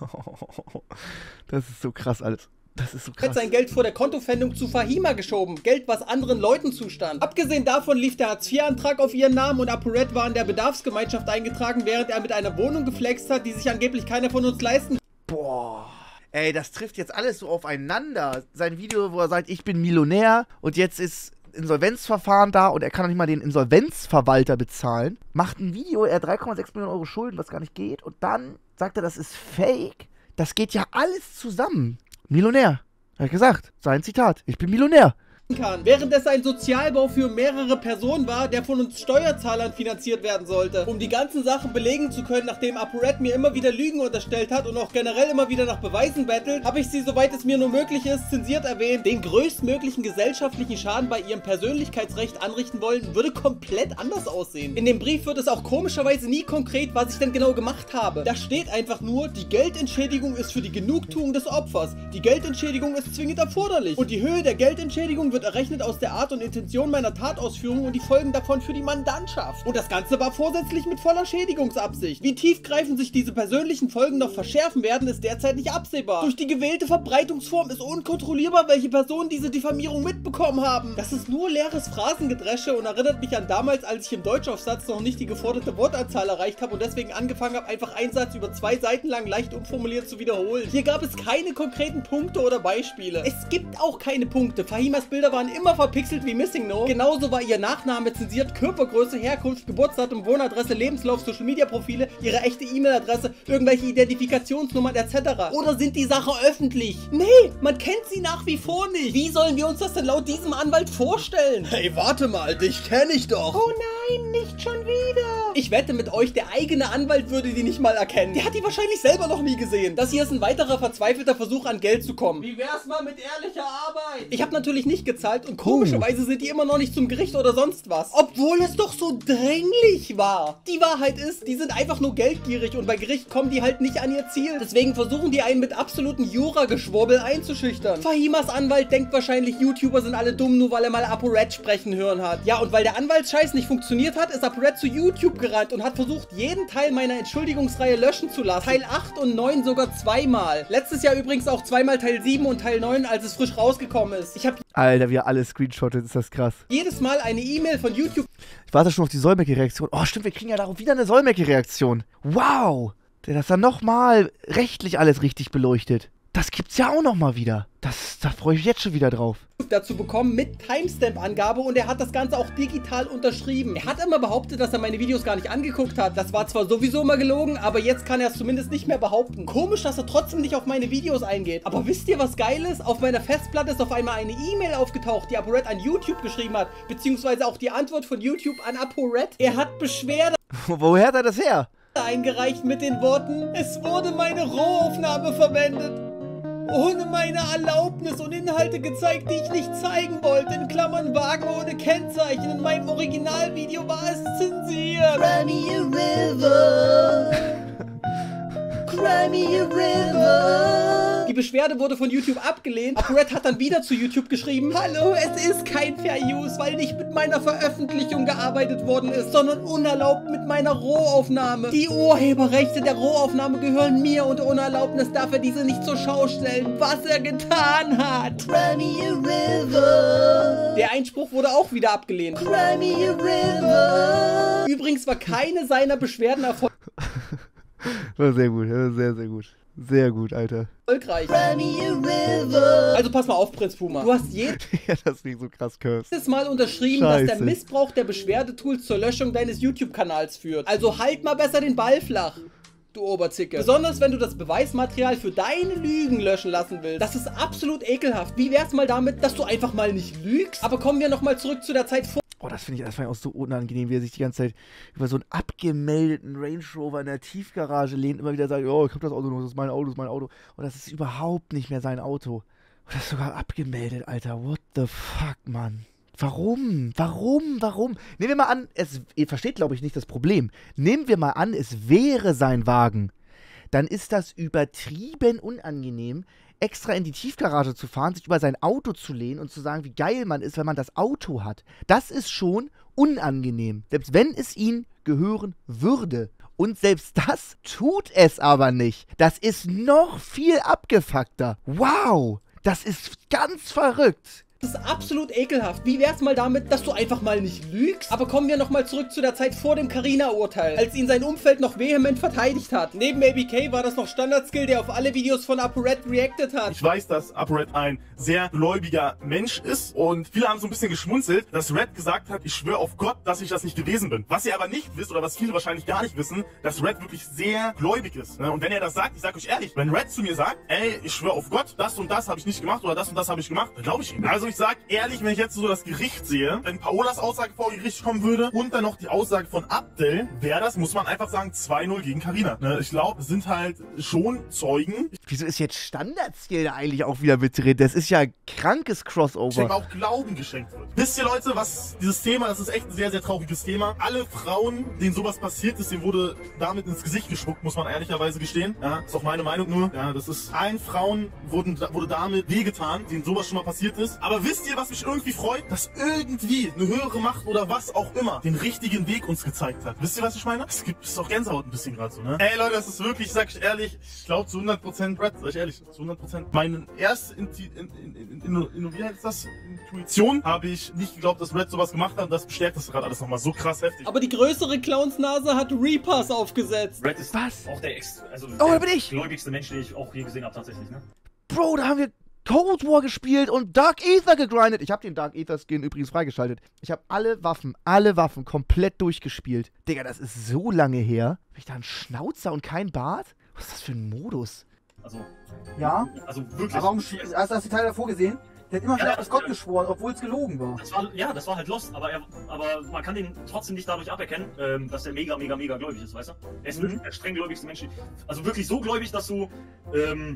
das ist so krass alles. Das ist so krass. sein Geld vor der Kontofendung zu Fahima geschoben. Geld, was anderen Leuten zustand. Abgesehen davon lief der Hartz vier Antrag auf ihren Namen und ApoRed war in der Bedarfsgemeinschaft eingetragen, während er mit einer Wohnung geflext hat, die sich angeblich keiner von uns leisten. Boah. Ey, das trifft jetzt alles so aufeinander. Sein Video, wo er sagt, ich bin Millionär und jetzt ist Insolvenzverfahren da und er kann noch nicht mal den Insolvenzverwalter bezahlen. Macht ein Video, er hat drei Komma sechs Millionen Euro Schulden, was gar nicht geht. Und dann sagt er, das ist fake. Das geht ja alles zusammen. Millionär. Er hat gesagt, sein Zitat, ich bin Millionär. Kann. Während es ein Sozialbau für mehrere Personen war, der von uns Steuerzahlern finanziert werden sollte. Um die ganzen Sachen belegen zu können, nachdem ApoRed mir immer wieder Lügen unterstellt hat und auch generell immer wieder nach Beweisen bettelt, habe ich sie, soweit es mir nur möglich ist, zensiert erwähnt. Den größtmöglichen gesellschaftlichen Schaden bei ihrem Persönlichkeitsrecht anrichten wollen, würde komplett anders aussehen. In dem Brief wird es auch komischerweise nie konkret, was ich denn genau gemacht habe. Da steht einfach nur, die Geldentschädigung ist für die Genugtuung des Opfers. Die Geldentschädigung ist zwingend erforderlich. Und die Höhe der Geldentschädigung wird errechnet aus der Art und Intention meiner Tatausführung und die Folgen davon für die Mandantschaft. Und das Ganze war vorsätzlich mit voller Schädigungsabsicht. Wie tiefgreifend sich diese persönlichen Folgen noch verschärfen werden, ist derzeit nicht absehbar. Durch die gewählte Verbreitungsform ist unkontrollierbar, welche Personen diese Diffamierung mitbekommen haben. Das ist nur leeres Phrasengedresche und erinnert mich an damals, als ich im Deutschaufsatz noch nicht die geforderte Wortanzahl erreicht habe und deswegen angefangen habe, einfach einen Satz über zwei Seiten lang leicht umformuliert zu wiederholen. Hier gab es keine konkreten Punkte oder Beispiele. Es gibt auch keine Punkte. Fahimas Bilder waren immer verpixelt wie Missing No. Genauso war ihr Nachname zensiert, Körpergröße, Herkunft, Geburtsdatum, Wohnadresse, Lebenslauf, Social Media Profile, ihre echte E-Mail-Adresse, irgendwelche Identifikationsnummern et cetera. Oder sind die Sachen öffentlich? Nee, man kennt sie nach wie vor nicht. Wie sollen wir uns das denn laut diesem Anwalt vorstellen? Hey, warte mal, dich kenne ich doch. Oh nein, nicht schon wieder. Ich wette mit euch, der eigene Anwalt würde die nicht mal erkennen. Der hat die wahrscheinlich selber noch nie gesehen. Das hier ist ein weiterer verzweifelter Versuch, an Geld zu kommen. Wie wär's mal mit ehrlicher Arbeit? Ich habe natürlich nicht gezahlt und komischerweise sind die immer noch nicht zum Gericht oder sonst was. Obwohl es doch so dränglich war. Die Wahrheit ist, die sind einfach nur geldgierig und bei Gericht kommen die halt nicht an ihr Ziel. Deswegen versuchen die einen mit absolutem Jura-Geschwurbel einzuschüchtern. Fahimas Anwalt denkt wahrscheinlich, YouTuber sind alle dumm, nur weil er mal ApoRed sprechen hören hat. Ja, und weil der Anwaltsscheiß nicht funktioniert hat, ist ApoRed zu YouTube gerannt und hat versucht, jeden Teil meiner Entschuldigungsreihe löschen zu lassen. Teil acht und neun sogar zweimal. Letztes Jahr übrigens auch zweimal Teil sieben und Teil neun, als es frisch rausgekommen ist. Ich habe Alter, wie er alles screenshottet, ist das krass. jedes Mal eine E-Mail von YouTube. Ich warte schon auf die Solmecke-Reaktion. Oh, stimmt, wir kriegen ja darauf wieder eine Solmecke-Reaktion. Wow! Der das dann nochmal rechtlich alles richtig beleuchtet. Das gibt's ja auch nochmal wieder. Das, da freue ich mich jetzt schon wieder drauf. Dazu bekommen mit Timestamp-Angabe und er hat das Ganze auch digital unterschrieben. Er hat immer behauptet, dass er meine Videos gar nicht angeguckt hat. Das war zwar sowieso immer gelogen, aber jetzt kann er es zumindest nicht mehr behaupten. Komisch, dass er trotzdem nicht auf meine Videos eingeht. Aber wisst ihr, was geil ist? Auf meiner Festplatte ist auf einmal eine E-Mail aufgetaucht, die ApoRed an YouTube geschrieben hat. Beziehungsweise auch die Antwort von YouTube an ApoRed. Er hat Beschwerde Woher hat er das her? eingereicht mit den Worten: Es wurde meine Rohaufnahme verwendet. Ohne meine Erlaubnis und Inhalte gezeigt, die ich nicht zeigen wollte. In Klammern Wagen ohne Kennzeichen. In meinem Originalvideo war es zensiert. Cry me a river. Cry me a river. Die Beschwerde wurde von YouTube abgelehnt. ApoRed hat dann wieder zu YouTube geschrieben: Hallo, es ist kein Fair Use, weil nicht mit meiner Veröffentlichung gearbeitet worden ist, sondern unerlaubt mit meiner Rohaufnahme. Die Urheberrechte der Rohaufnahme gehören mir und ohne Erlaubnis darf er diese nicht zur Schau stellen, was er getan hat. Cry me a river. Der Einspruch wurde auch wieder abgelehnt. Cry me a river. Übrigens war keine seiner Beschwerden erfolgreich. War sehr gut, ja, sehr, sehr gut. Sehr gut, Alter. Erfolgreich. Also pass mal auf, Prinz Puma. Du hast jedes Ja, das klingt so krass cursed. Mal unterschrieben, Scheiße. dass der Missbrauch der Beschwerdetools zur Löschung deines YouTube-Kanals führt. Also halt mal besser den Ball flach, du Oberzicke. Besonders wenn du das Beweismaterial für deine Lügen löschen lassen willst. Das ist absolut ekelhaft. Wie wär's mal damit, dass du einfach mal nicht lügst? Aber kommen wir nochmal zurück zu der Zeit vor... Oh, das finde ich, das fand ich auch so unangenehm, wie er sich die ganze Zeit über so einen abgemeldeten Range Rover in der Tiefgarage lehnt, immer wieder sagt, oh, ich hab das Auto noch, das ist mein Auto, das ist mein Auto. Und das ist überhaupt nicht mehr sein Auto. Und das ist sogar abgemeldet, Alter. What the fuck, Mann? Warum? Warum? Warum? Nehmen wir mal an, es, ihr versteht, glaube ich, nicht das Problem. Nehmen wir mal an, es wäre sein Wagen. Dann ist das übertrieben unangenehm, extra in die Tiefgarage zu fahren, sich über sein Auto zu lehnen und zu sagen, wie geil man ist, wenn man das Auto hat. Das ist schon unangenehm, selbst wenn es ihm gehören würde. Und selbst das tut es aber nicht. Das ist noch viel abgefuckter. Wow, das ist ganz verrückt. Das ist absolut ekelhaft. Wie wär's mal damit, dass du einfach mal nicht lügst? Aber kommen wir nochmal zurück zu der Zeit vor dem Carina-Urteil, als ihn sein Umfeld noch vehement verteidigt hat. Neben A B K war das noch Standard-Skill, der auf alle Videos von ApoRed reacted hat. Ich weiß, dass ApoRed ein sehr gläubiger Mensch ist und viele haben so ein bisschen geschmunzelt, dass Red gesagt hat, ich schwöre auf Gott, dass ich das nicht gewesen bin. Was ihr aber nicht wisst, oder was viele wahrscheinlich gar nicht wissen, dass Red wirklich sehr gläubig ist. Ne? Und wenn er das sagt, ich sag euch ehrlich, wenn Red zu mir sagt, ey, ich schwöre auf Gott, das und das habe ich nicht gemacht oder das und das habe ich gemacht, dann glaube ich ihm. Also ich sag ehrlich, wenn ich jetzt so das Gericht sehe, wenn Paolas Aussage vor Gericht kommen würde und dann noch die Aussage von Abdel, wäre das, muss man einfach sagen, zwei null gegen Carina. Ne? Ich glaube, es sind halt schon Zeugen. Wieso ist jetzt Standard-Skill da eigentlich auch wieder mit drin? Das ist ja ein krankes Crossover. Ich denke auch Glauben geschenkt wird. Wisst ihr, Leute, was dieses Thema, das ist echt ein sehr, sehr trauriges Thema. Alle Frauen, denen sowas passiert ist, denen wurde damit ins Gesicht gespuckt, muss man ehrlicherweise gestehen. Ja, ist auch meine Meinung nur. Ja, das ist, allen Frauen wurden, wurde damit wehgetan, denen sowas schon mal passiert ist. Aber wisst ihr, was mich irgendwie freut? Dass irgendwie eine höhere Macht oder was auch immer den richtigen Weg uns gezeigt hat. Wisst ihr, was ich meine? Es gibt, es ist auch Gänsehaut ein bisschen gerade so, ne? Ey, Leute, das ist wirklich, ich sag euch ehrlich, ich glaube zu hundert Prozent, Brad, sag ich ehrlich, zu hundert Prozent. Meine erste Inti, in, in, in, in, in, wie heißt das? Intuition habe ich nicht geglaubt, dass Red sowas gemacht hat und das bestärkt das gerade alles nochmal so krass heftig. Aber die größere Clownsnase hat Reapers aufgesetzt. Red ist Was? auch der, Ex also Oh, der da bin ich! gläubigste Mensch, den ich auch je gesehen habe tatsächlich, ne? Bro, da haben wir Cold War gespielt und Dark Aether gegrindet. Ich habe den Dark Aether Skin übrigens freigeschaltet. Ich habe alle Waffen, alle Waffen komplett durchgespielt. Digga, das ist so lange her. Hab ich da einen Schnauzer und kein Bart? Was ist das für ein Modus? Also, Ja, also wirklich. aber warum sch- hast du das Teil davor gesehen? Der hat immer Ja, schon auf Gott ja. geschworen, obwohl es gelogen war. Das war, ja, das war halt Lost, aber, er, aber man kann den trotzdem nicht dadurch aberkennen, ähm, dass er mega, mega, mega gläubig ist, weißt du? Er ist wirklich der streng gläubigste Mensch. Also wirklich so gläubig, dass du, ähm,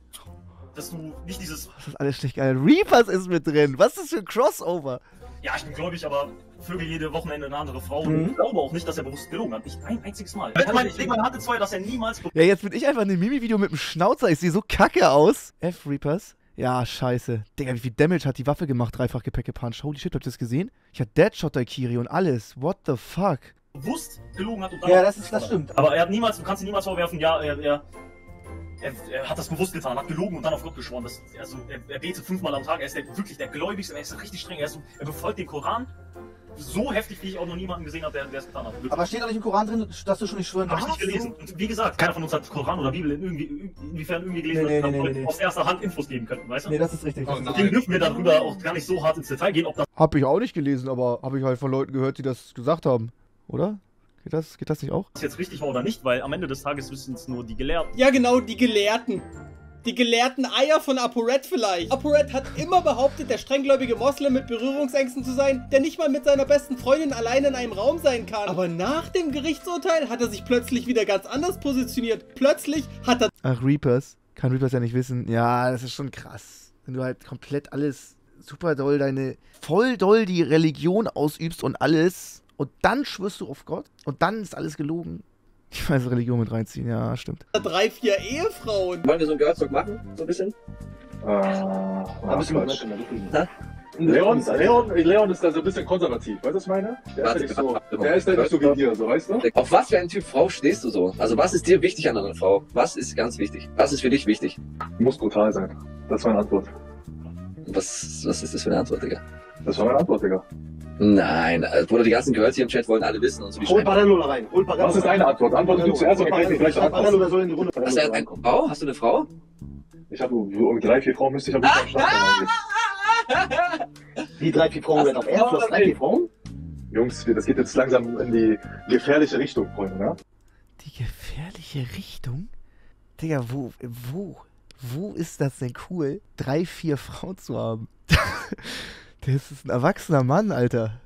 dass du nicht dieses, Das ist alles nicht geil. Reapers ist mit drin. Was ist das für ein Crossover? ja, ich bin gläubig, aber vögel jede Wochenende eine andere Frau. Und ich glaube auch nicht, dass er bewusst gelogen hat. Nicht ein einziges Mal. Ich meine, ich lege meine Hand ins Feuer, dass er niemals... Ja, jetzt bin ich einfach in einem Mimi-Video mit dem Schnauzer. Ich sehe so kacke aus. F-Reapers. Ja, scheiße. Digga, wie viel Damage hat die Waffe gemacht? Dreifach Gepäck gepuncht. Holy shit, habt ihr das gesehen? Ich hatte Deadshot Daikiri und alles. What the fuck? bewusst gelogen hat. Und dann Ja, das, ist, das stimmt. Aber er hat niemals, du kannst ihm niemals vorwerfen, ja, er, er, er, er hat das bewusst getan, hat gelogen und dann auf Gott geschworen. Das, also, er, er betet fünfmal am Tag, er ist der, wirklich der Gläubigste, er ist richtig streng, er, ist so, er befolgt den Koran so heftig, wie ich auch noch niemanden gesehen habe, der, der es getan hat. Wirklich. Aber steht da nicht im Koran drin, dass du schon nicht schwören Hab ich darfst? nicht gelesen. Und wie gesagt, keiner von uns hat Koran oder Bibel in irgendwie, inwiefern irgendwie gelesen, Nee, nee, dass nee, wir nee, nee. aus erster Hand Infos geben könnten, weißt du? Nee, das ist richtig. Das ist Deswegen dürfen wir darüber auch gar nicht so hart ins Detail gehen, ob das Hab ich auch nicht gelesen, aber habe ich halt von Leuten gehört, die das gesagt haben. Oder? Geht das, geht das nicht auch? jetzt richtig war oder nicht, weil am Ende des Tages wissen es nur die Gelehrten. Ja, genau, die Gelehrten. Die gelehrten Eier von ApoRed vielleicht. ApoRed hat immer behauptet, der strenggläubige Moslem mit Berührungsängsten zu sein, der nicht mal mit seiner besten Freundin allein in einem Raum sein kann. Aber nach dem Gerichtsurteil hat er sich plötzlich wieder ganz anders positioniert. Plötzlich hat er... Ach, Reapers. Kann Reapers ja nicht wissen. Ja, das ist schon krass. Wenn du halt komplett alles super doll, deine... voll doll die Religion ausübst und alles... Und dann schwörst du auf Gott und dann ist alles gelogen. Ich weiß, Religion mit reinziehen, ja, stimmt. drei, vier Ehefrauen. Wollen wir so einen Girls Talk machen? So ein bisschen? Äh, da bist du Quatsch. Hä? Leon, Leon, Leon ist da so ein bisschen konservativ, weißt du, was ich meine? Der ist ja nicht so, der ist ja nicht so wie dir, so, weißt du? Auf was für einen Typ Frau stehst du so? Also was ist dir wichtig an einer Frau? Was ist ganz wichtig? Was ist für dich wichtig? Muss brutal sein. Das war meine Antwort. Was, was ist das für eine Antwort, Digga? Das war meine Antwort, Digga. Nein, also, Bruder, die ganzen Girls hier im Chat wollen alle wissen und so. Die Hol schreiben- Parello da rein. Hol Parello. Was ist deine Antwort? Antworte du zuerst, oder kann ich dir vielleicht Parello, antworten? der soll in die Runde. Hast du eine Frau? Hast du eine Frau? Ich habe um drei, vier Frauen müsste ich aber nicht am Start sein eigentlich. Die drei, vier Frauen werden auf Ernst, du hast drei, vier Frauen? Jungs, das geht jetzt langsam in die gefährliche Richtung, Freunde, ne? Die gefährliche Richtung? Digga, wo, wo, wo ist das denn cool, drei, vier Frauen zu haben? Das ist ein erwachsener Mann, Alter.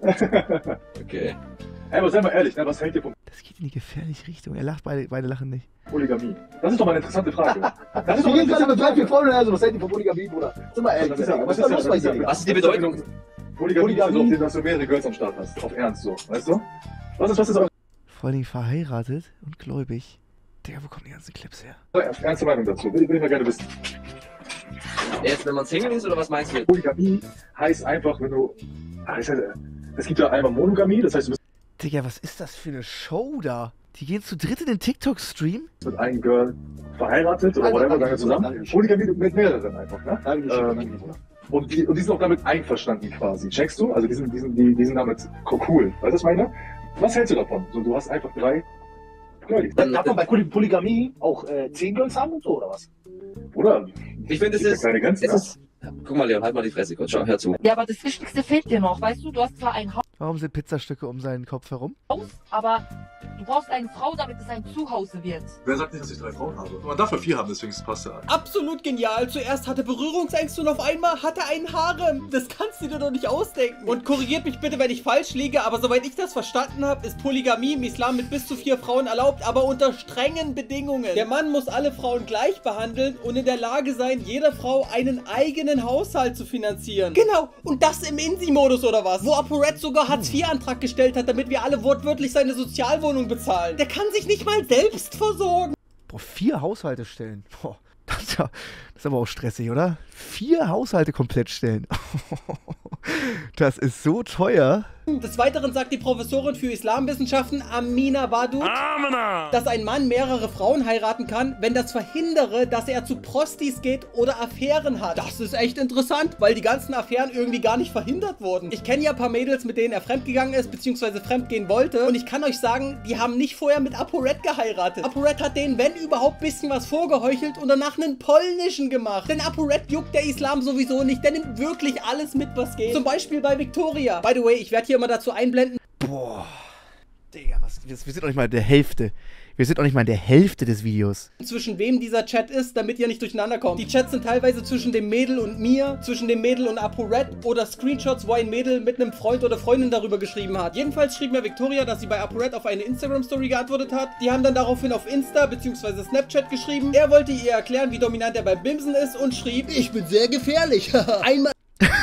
Okay. Ey, aber sei mal ehrlich, ne, was hält ihr von Das geht in die gefährliche Richtung. Er lacht, beide, beide lachen nicht. Polygamie? Das ist doch mal eine interessante Frage. Das ist Wir doch gehen gerade mit drei, vier Freunden, also was hält ihr von Polygamie, Bruder? Sag mal ehrlich, Das ist ja, was das ist da ist los ja, bei das ist ja, dir? Was ist die Bedeutung? Polygamie, Polygamie. Ist doch, dass du mehrere Girls am Start hast. Auf Ernst so, weißt du? Was ist, was ist eure Vor allem verheiratet und gläubig. Digga, wo kommen die ganzen Clips her? ernste Meinung dazu? Will, will ich mal gerne wissen. Jetzt, wenn man Single ist, oder was meinst du? Polygamie heißt einfach, wenn du... Ah, das heißt, es gibt ja einmal Monogamie, das heißt, du bist Digga, was ist das für eine Show da? Die gehen zu dritt in den TikTok-Stream? mit einem Girl verheiratet oder whatever, lange zusammen. Polygamie mit mehreren einfach, ne? Ähm, und, die, und die sind auch damit einverstanden quasi. Checkst du? Also die sind, die sind, die, die sind damit cool. Weißt du, was ich meine? Was hältst du davon? So, du hast einfach drei Girls. Dann darf man bei Poly Polygamie auch äh, zehn Girls haben und so, oder was? Oder? Ich finde, es Gibt ja ist, keine Grenzen, es ist... Guck mal, Leon, halt mal die Fresse kurz. Schau, hör zu. Ja, aber das Wichtigste fehlt dir noch. Weißt du, du hast zwar ein Haus, Warum sind Pizzastücke um seinen Kopf herum? aber du brauchst eine Frau, damit es ein Zuhause wird. Wer sagt nicht, dass ich drei Frauen habe? Man darf ja vier haben, deswegen passt ja. Absolut genial. Zuerst hatte Berührungsängste und auf einmal hatte er einen Harem. Das kannst du dir doch nicht ausdenken. Und korrigiert mich bitte, wenn ich falsch liege, aber soweit ich das verstanden habe, ist Polygamie im Islam mit bis zu vier Frauen erlaubt, aber unter strengen Bedingungen. Der Mann muss alle Frauen gleich behandeln und in der Lage sein, jeder Frau einen eigenen Haushalt zu finanzieren. Genau. Und das im Insi-Modus oder was? Wo ApoRed sogar Hartz vier Antrag gestellt hat, damit wir alle wortwörtlich seine Sozialwohnung bezahlen. Der kann sich nicht mal selbst versorgen. Boah, vier Haushalte stellen. Boah, das ist, ja, das ist aber auch stressig, oder? Vier Haushalte komplett stellen. Das ist so teuer. Des Weiteren sagt die Professorin für Islamwissenschaften Amina Wadud, dass ein Mann mehrere Frauen heiraten kann, wenn das verhindere, dass er zu Prostis geht oder Affären hat. Das ist echt interessant, weil die ganzen Affären irgendwie gar nicht verhindert wurden. Ich kenne ja ein paar Mädels, mit denen er fremdgegangen ist, beziehungsweise fremdgehen wollte. Und ich kann euch sagen, die haben nicht vorher mit ApoRed geheiratet. ApoRed hat denen, wenn überhaupt, bisschen was vorgeheuchelt und danach einen polnischen gemacht. Denn ApoRed juckt der Islam sowieso nicht. Der nimmt wirklich alles mit, was geht. Zum Beispiel bei Victoria. By the way, ich werde hier mal dazu einblenden. Boah. Digga, was, wir sind noch nicht mal in der Hälfte. Wir sind noch nicht mal in der Hälfte des Videos. Zwischen wem dieser Chat ist, damit ihr nicht durcheinander kommt. Die Chats sind teilweise zwischen dem Mädel und mir, zwischen dem Mädel und ApoRed oder Screenshots, wo ein Mädel mit einem Freund oder Freundin darüber geschrieben hat. Jedenfalls schrieb mir Victoria, dass sie bei ApoRed auf eine Instagram-Story geantwortet hat. Die haben dann daraufhin auf Insta bzw. Snapchat geschrieben. Er wollte ihr erklären, wie dominant er beim Bimsen ist und schrieb: Ich bin sehr gefährlich. Einmal...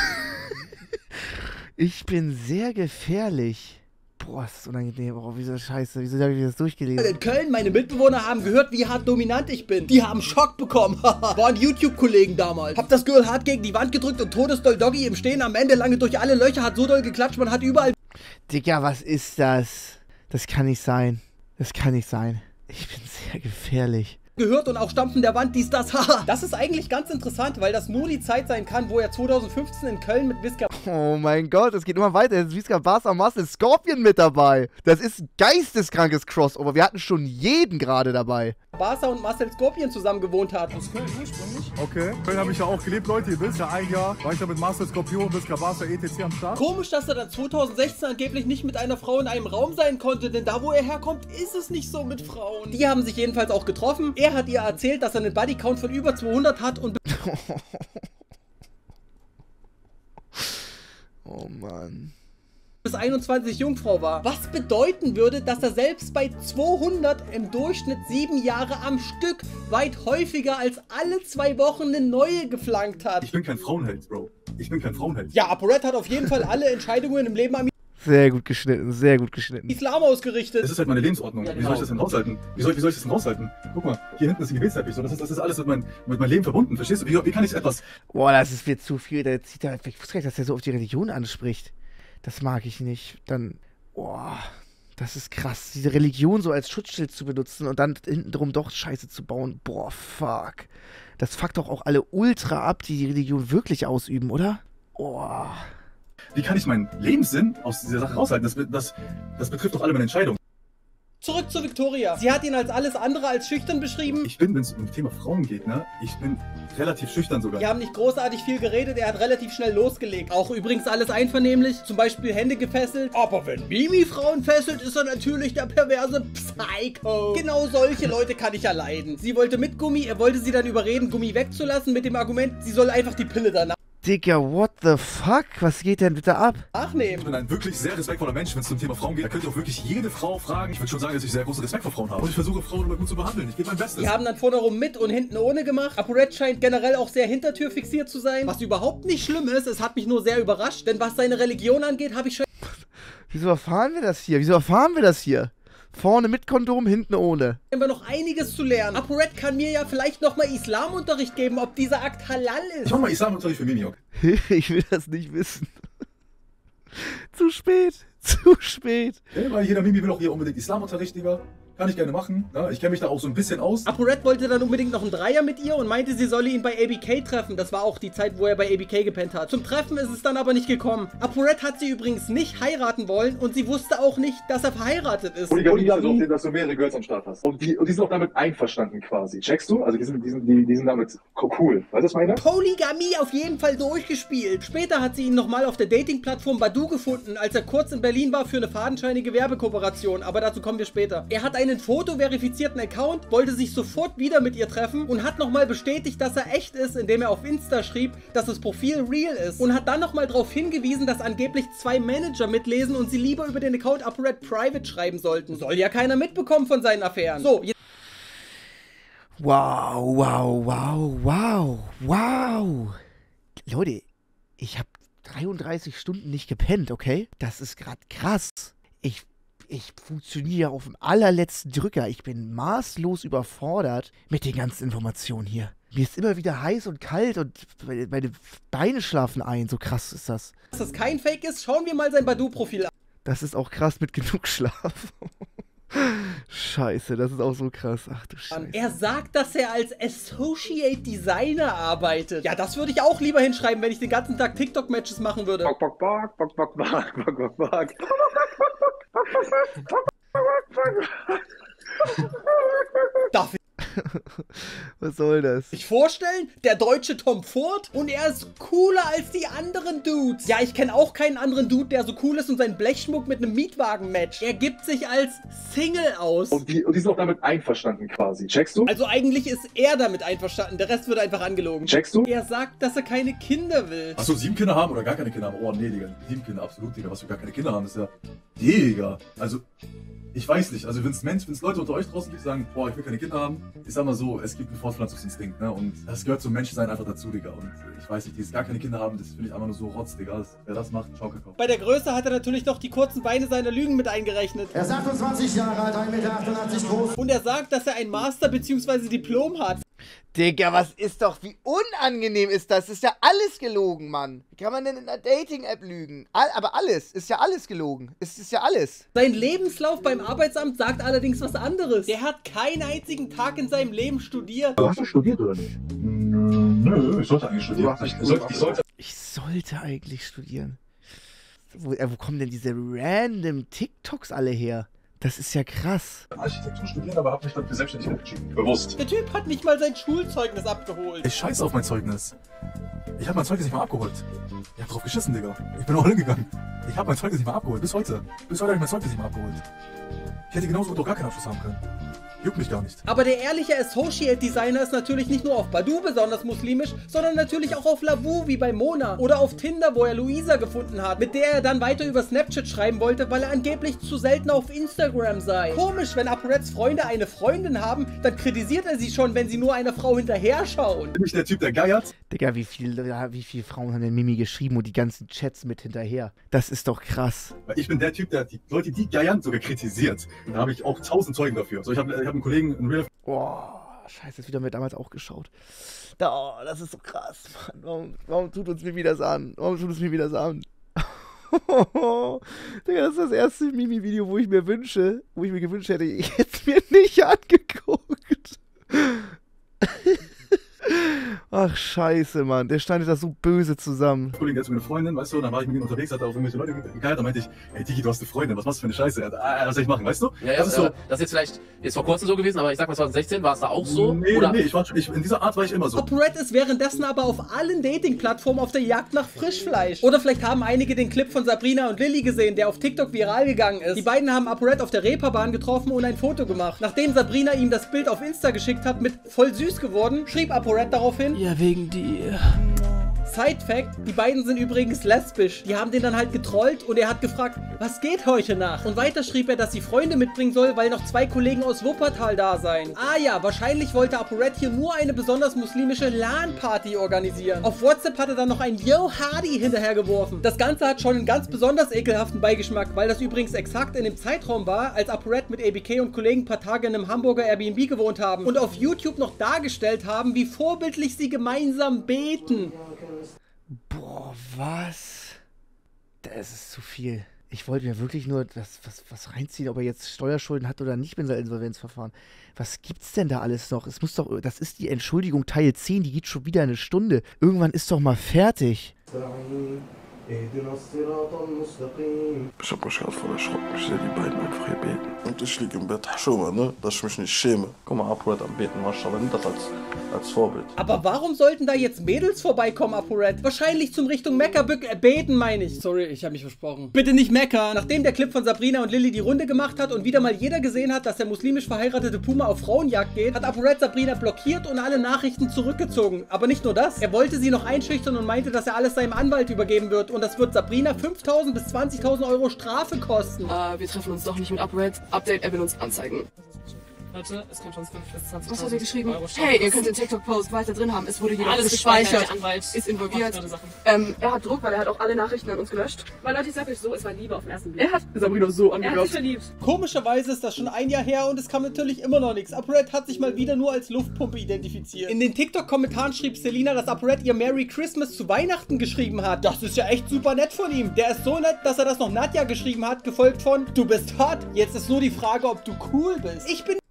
Ich bin sehr gefährlich. Boah, ist das unangenehm. Oh, wieso scheiße. Wieso habe ich das durchgelesen? In Köln, meine Mitbewohner haben gehört, wie hart dominant ich bin. Die haben Schock bekommen. Waren YouTube-Kollegen damals. Hab das Girl hart gegen die Wand gedrückt und todesdoll Doggy im Stehen am Ende lange durch alle Löcher, hat so doll geklatscht, man hat überall... Digga, was ist das? Das kann nicht sein. Das kann nicht sein. Ich bin sehr gefährlich. Gehört und auch Stampfen der Wand, dies, das, haha. Das ist eigentlich ganz interessant, weil das nur die Zeit sein kann, wo er zweitausendfünfzehn in Köln mit Visca... Oh mein Gott, es geht immer weiter. Jetzt ist Visca Barca Muscle Scorpion mit dabei. Das ist ein geisteskrankes Crossover. Wir hatten schon jeden gerade dabei. Barca und Marcel Scorpion zusammen gewohnt hat. Aus Köln ursprünglich? Okay, Köln habe ich ja auch gelebt, Leute. Ihr wisst ja, ein Jahr war ich da mit Marcel Scorpion, Visca Barca, et cetera am Start. Komisch, dass er dann zweitausendsechzehn angeblich nicht mit einer Frau in einem Raum sein konnte, denn da, wo er herkommt, ist es nicht so mit Frauen. Die haben sich jedenfalls auch getroffen. Er hat ihr erzählt, dass er einen Bodycount von über zweihundert hat und... Oh Mann. bis einundzwanzig Jungfrau war. Was bedeuten würde, dass er selbst bei zweihundert im Durchschnitt sieben Jahre am Stück weit häufiger als alle zwei Wochen eine neue geflankt hat. Ich bin kein Frauenheld, Bro. Ich bin kein Frauenheld. Ja, ApoRed hat auf jeden Fall alle Entscheidungen im Leben am Sehr gut geschnitten, sehr gut geschnitten. Islam ausgerichtet. Das ist halt meine Lebensordnung. Ja, Wie genau. soll ich das denn raushalten? Wie soll, wie soll ich das denn raushalten? Guck mal, hier hinten ist ein Gebetsteppich. So, das, ist, das ist alles mit, mein, mit meinem Leben verbunden. Verstehst du? Wie, wie kann ich etwas... Boah, das ist mir zu viel. Da zieht er, ich wusste gar nicht, dass er so auf die Religion anspricht. Das mag ich nicht. Dann, boah, das ist krass. Diese Religion so als Schutzschild zu benutzen und dann hintenrum doch Scheiße zu bauen. Boah, fuck. Das fuckt doch auch alle ultra ab, die die Religion wirklich ausüben, oder? Boah. Wie kann ich meinen Lebenssinn aus dieser Sache raushalten? Das, das, das betrifft doch alle meine Entscheidungen. Zurück zu Victoria. Sie hat ihn als alles andere als schüchtern beschrieben. Ich bin, wenn es um das Thema Frauen geht, ne, ich bin relativ schüchtern sogar. Die haben nicht großartig viel geredet, er hat relativ schnell losgelegt. Auch übrigens alles einvernehmlich, zum Beispiel Hände gefesselt. Aber wenn Mimi Frauen fesselt, ist er natürlich der perverse Psycho. Genau solche Leute kann ich ja leiden. Sie wollte mit Gummi, er wollte sie dann überreden, Gummi wegzulassen mit dem Argument, sie soll einfach die Pille danach. Digga, what the fuck? Was geht denn bitte ab? Ich bin ein wirklich sehr respektvoller Mensch, wenn es zum Thema Frauen geht. Da könnt ihr auch wirklich jede Frau fragen. Ich würde schon sagen, dass ich sehr großen Respekt vor Frauen habe. Und ich versuche, Frauen immer gut zu behandeln. Ich gebe mein Bestes. Die haben dann vorne rum mit und hinten ohne gemacht. ApoRed scheint generell auch sehr hintertürfixiert zu sein. Was überhaupt nicht schlimm ist, es hat mich nur sehr überrascht. Denn was seine Religion angeht, habe ich schon... Wieso erfahren wir das hier? Wieso erfahren wir das hier? Vorne mit Kondom, hinten ohne. Haben wir noch einiges zu lernen. ApoRed kann mir ja vielleicht nochmal Islamunterricht geben, ob dieser Akt halal ist. Ich mach mal Islamunterricht für Mimi, okay? Ich will das nicht wissen. Zu spät. Zu spät. Ja, weil jeder Mimi will auch hier unbedingt Islamunterricht, Digga. Kann ich gerne machen. Ja, ich kenne mich da auch so ein bisschen aus. ApoRed wollte dann unbedingt noch einen Dreier mit ihr und meinte, sie solle ihn bei A B K treffen. Das war auch die Zeit, wo er bei A B K gepennt hat. Zum Treffen ist es dann aber nicht gekommen. ApoRed hat sie übrigens nicht heiraten wollen und sie wusste auch nicht, dass er verheiratet ist. Polygamie ist auch, dass du mehrere Girls am Start hast. Und die, und die sind auch damit einverstanden quasi. Checkst du? Also die sind, die sind, die, die sind damit cool. Weißt du, was ich meine? Polygamie auf jeden Fall durchgespielt. Später hat sie ihn nochmal auf der Dating-Plattform Badoo gefunden, als er kurz in Berlin war für eine fadenscheinige Werbekooperation. Aber dazu kommen wir später. Er hat einen fotoverifizierten Account, wollte sich sofort wieder mit ihr treffen und hat nochmal bestätigt, dass er echt ist, indem er auf Insta schrieb, dass das Profil real ist. Und hat dann nochmal darauf hingewiesen, dass angeblich zwei Manager mitlesen und sie lieber über den Account ApoRed Private schreiben sollten. Soll ja keiner mitbekommen von seinen Affären. So, jetzt... Wow, wow, wow, wow, wow. Leute, ich habe dreiunddreißig Stunden nicht gepennt, okay? Das ist gerade krass. Ich... Ich funktioniere auf dem allerletzten Drücker. Ich bin maßlos überfordert mit den ganzen Informationen hier. Mir ist immer wieder heiß und kalt und meine Beine schlafen ein. So krass ist das. Dass das kein Fake ist, schauen wir mal sein Badoo-Profil an. Das ist auch krass mit genug Schlaf. Scheiße, das ist auch so krass. Ach du Scheiße. Er sagt, dass er als Associate Designer arbeitet. Ja, das würde ich auch lieber hinschreiben, wenn ich den ganzen Tag TikTok-Matches machen würde. Bock, bock, bock, bock, bock, bock, bock, bock, bock. Darf ich Was soll das? sich vorstellen? Der deutsche Tom Ford und er ist cooler als die anderen Dudes. Ja, ich kenne auch keinen anderen Dude, der so cool ist und seinen Blechschmuck mit einem Mietwagen matcht. Er gibt sich als Single aus. Und die, und die sind auch damit einverstanden quasi. Checkst du? Also eigentlich ist er damit einverstanden, der Rest wird einfach angelogen. Checkst du? Er sagt, dass er keine Kinder will. Achso, sieben Kinder haben oder gar keine Kinder haben? Oh nee, Digga. Sieben Kinder, absolut, Digga. Was wir gar keine Kinder haben, ist ja... Digga. Also... Ich weiß nicht, also wenn es Mensch, wenn es Leute unter euch draußen gibt, die sagen, boah, ich will keine Kinder haben, ich sag mal so, es gibt einen Fortpflanzungsinstinkt, ne, und das gehört zum Menschsein einfach dazu, Digga, und ich weiß nicht, die jetzt gar keine Kinder haben, das finde ich einfach nur so Rotz, Digga, das, wer das macht, Schaukelkopf. Bei der Größe hat er natürlich noch die kurzen Beine seiner Lügen mit eingerechnet. Er ist achtundzwanzig Jahre alt, ein Meter achtundachtzig groß. Und er sagt, dass er ein Master- bzw. Diplom hat. Digga, was ist doch, wie unangenehm ist das? Ist ja alles gelogen, Mann. Wie kann man denn in einer Dating-App lügen? All, aber alles, ist ja alles gelogen. Es ist ja alles. Sein Lebenslauf beim Arbeitsamt sagt allerdings was anderes. Der hat keinen einzigen Tag in seinem Leben studiert. Hast du studiert oder nicht? Nö, ich sollte eigentlich studieren. Ich, ich, sollte, ich, sollte. ich sollte eigentlich studieren. Wo, äh, wo kommen denn diese random TikToks alle her? Das ist ja krass. Architektur studieren, aber hab mich dann für Selbstständigkeit entschieden. Bewusst. Der Typ hat nicht mal sein Schulzeugnis abgeholt. Ich scheiße auf mein Zeugnis. Ich hab mein Zeugnis nicht mal abgeholt. Ich hab drauf geschissen, Digga. Ich bin auch hingegangen. Ich hab mein Zeugnis nicht mal abgeholt. Bis heute. Bis heute hab ich mein Zeugnis nicht mal abgeholt. Ich hätte genauso gut auch gar keinen Abschluss haben können. Juckt mich gar nicht. Aber der ehrliche Associate Designer ist natürlich nicht nur auf Badoo besonders muslimisch, sondern natürlich auch auf Lavu wie bei Mona. Oder auf Tinder, wo er Luisa gefunden hat, mit der er dann weiter über Snapchat schreiben wollte, weil er angeblich zu selten auf Instagram sei. Komisch, wenn ApoReds Freunde eine Freundin haben, dann kritisiert er sie schon, wenn sie nur einer Frau hinterher schauen. Bin ich der Typ, der geiert? Digga, wie viele wie viel Frauen haben denn Mimi geschrieben und die ganzen Chats mit hinterher? Das ist doch krass. Ich bin der Typ, der die Leute, die geiern, sogar kritisiert. Da habe ich auch tausend Zeugen dafür. So, ich habe ich hab einen Kollegen in Real. Boah, scheiße, das wieder mir damals auch geschaut. Da, oh, das ist so krass, Mann. Warum, warum tut uns Mimi das an? Warum tut es mir wieder das an? Digga, das ist das erste Mimi-Video, wo ich mir wünsche, wo ich mir gewünscht hätte, ich hätte es mir nicht angeguckt. Ach, scheiße, Mann. Der schneidet das so böse zusammen. Kollege, der ist mit einer Freundin, weißt du, und dann war ich mit ihm unterwegs, hat er auf irgendwelche Leute gegeiert, da meinte ich, ey, Digi, du hast eine Freundin, was machst du für eine Scheiße? Ah, was soll ich machen, weißt du? Ja, ja, das ist, so, äh, das ist jetzt vielleicht, ist vor kurzem so gewesen, aber ich sag mal zwanzig sechzehn, war es da auch so? Nee, oder? nee, ich war, ich, in dieser Art war ich immer so. ApoRed ist währenddessen aber auf allen Dating-Plattformen auf der Jagd nach Frischfleisch. Oder vielleicht haben einige den Clip von Sabrina und Lilly gesehen, der auf TikTok viral gegangen ist. Die beiden haben ApoRed auf der Reeperbahn getroffen und ein Foto gemacht. Nachdem Sabrina ihm das Bild auf Insta geschickt hat mit voll süß geworden, schrieb ApoRed daraufhin: Ja, wegen dir. Side-Fact, die beiden sind übrigens lesbisch. Die haben den dann halt getrollt und er hat gefragt, was geht heute Nacht? Und weiter schrieb er, dass sie Freunde mitbringen soll, weil noch zwei Kollegen aus Wuppertal da seien. Ah ja, wahrscheinlich wollte ApoRed hier nur eine besonders muslimische LAN-Party organisieren. Auf WhatsApp hat er dann noch ein Yo Hardy hinterhergeworfen. Das Ganze hat schon einen ganz besonders ekelhaften Beigeschmack, weil das übrigens exakt in dem Zeitraum war, als ApoRed mit A B K und Kollegen ein paar Tage in einem Hamburger Airbnb gewohnt haben und auf YouTube noch dargestellt haben, wie vorbildlich sie gemeinsam beten. Boah, was? Das ist zu viel. Ich wollte mir wirklich nur das, was, was reinziehen, ob er jetzt Steuerschulden hat oder nicht mit seinem Insolvenzverfahren. Was gibt's denn da alles noch? Es muss doch, das ist die Entschuldigung Teil zehn, die geht schon wieder eine Stunde. Irgendwann ist doch mal fertig. Ich hab mich gerade voll erschrocken. Ich sehe die beiden einfach hier beten. Und ich liege im Bett, Schummer, ne? Dass ich mich nicht schäme. Guck mal, ApoRed am Beten, Maschallah, nimm das als, als Vorbild. Aber warum sollten da jetzt Mädels vorbeikommen, ApoRed? Wahrscheinlich zum Richtung Mekka äh, beten, meine ich. Sorry, ich habe mich versprochen. Bitte nicht meckern. Nachdem der Clip von Sabrina und Lilly die Runde gemacht hat und wieder mal jeder gesehen hat, dass der muslimisch verheiratete Puma auf Frauenjagd geht, hat ApoRed Sabrina blockiert und alle Nachrichten zurückgezogen. Aber nicht nur das. Er wollte sie noch einschüchtern und meinte, dass er alles seinem Anwalt übergeben wird. Und das wird Sabrina fünftausend bis zwanzigtausend Euro Strafe kosten. Uh, wir treffen uns doch nicht mit ApoRed. Update, er will uns anzeigen. Warte, es könnte uns fünf bis zwanzig Was hat er geschrieben? Euro hey, ihr könnt den TikTok-Post weiter drin haben. Es wurde hier alles gespeichert. Der Anwalt ist involviert. Ähm, er hat Druck, weil er hat auch alle Nachrichten an uns gelöscht. Weil Leute, ich sag euch so, es war Liebe auf den ersten Blick. Er hat Sabrina so angeblockt. Er hat sich verliebt. Komischerweise ist das schon ein Jahr her und es kam natürlich immer noch nichts. ApoRed hat sich mal wieder nur als Luftpumpe identifiziert. In den TikTok-Kommentaren schrieb Selina, dass ApoRed ihr Merry Christmas zu Weihnachten geschrieben hat. Das ist ja echt super nett von ihm. Der ist so nett, dass er das noch Nadja geschrieben hat, gefolgt von Du bist hot. Jetzt ist nur die Frage, ob du cool bist. Ich bin...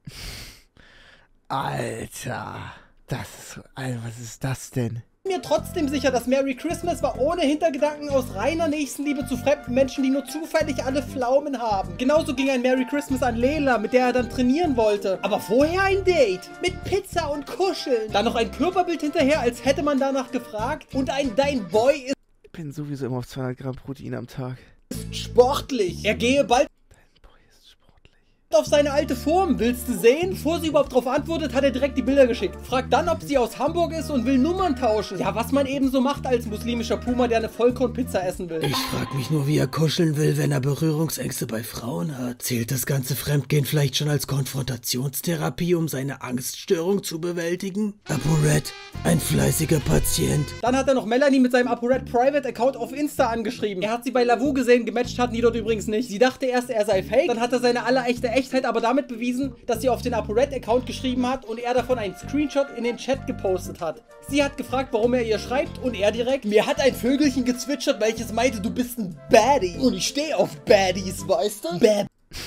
Alter, das ist, Alter, was ist das denn? Ich bin mir trotzdem sicher, dass Merry Christmas war ohne Hintergedanken aus reiner Nächstenliebe zu fremden Menschen, die nur zufällig alle Pflaumen haben. Genauso ging ein Merry Christmas an Lela, mit der er dann trainieren wollte. Aber vorher ein Date mit Pizza und Kuscheln. Dann noch ein Körperbild hinterher, als hätte man danach gefragt. Und ein Dein Boy ist... Ich bin sowieso immer auf zweihundert Gramm Protein am Tag. Sportlich. Er gehe bald... auf seine alte Form. Willst du sehen? Bevor sie überhaupt darauf antwortet, hat er direkt die Bilder geschickt. Fragt dann, ob sie aus Hamburg ist und will Nummern tauschen. Ja, was man eben so macht als muslimischer Puma, der eine Vollkornpizza essen will. Ich frag mich nur, wie er kuscheln will, wenn er Berührungsängste bei Frauen hat. Zählt das ganze Fremdgehen vielleicht schon als Konfrontationstherapie, um seine Angststörung zu bewältigen? ApoRed, ein fleißiger Patient. Dann hat er noch Melanie mit seinem ApoRed Private Account auf Insta angeschrieben. Er hat sie bei Lavu gesehen, gematcht hatten die dort übrigens nicht. Sie dachte erst, er sei fake, dann hat er seine allerechte Echtheit aber damit bewiesen, dass sie auf den ApoRed-Account geschrieben hat und er davon einen Screenshot in den Chat gepostet hat. Sie hat gefragt, warum er ihr schreibt und er direkt, mir hat ein Vögelchen gezwitschert, welches meinte, du bist ein Baddie. Und ich stehe auf Baddies, weißt du? Bad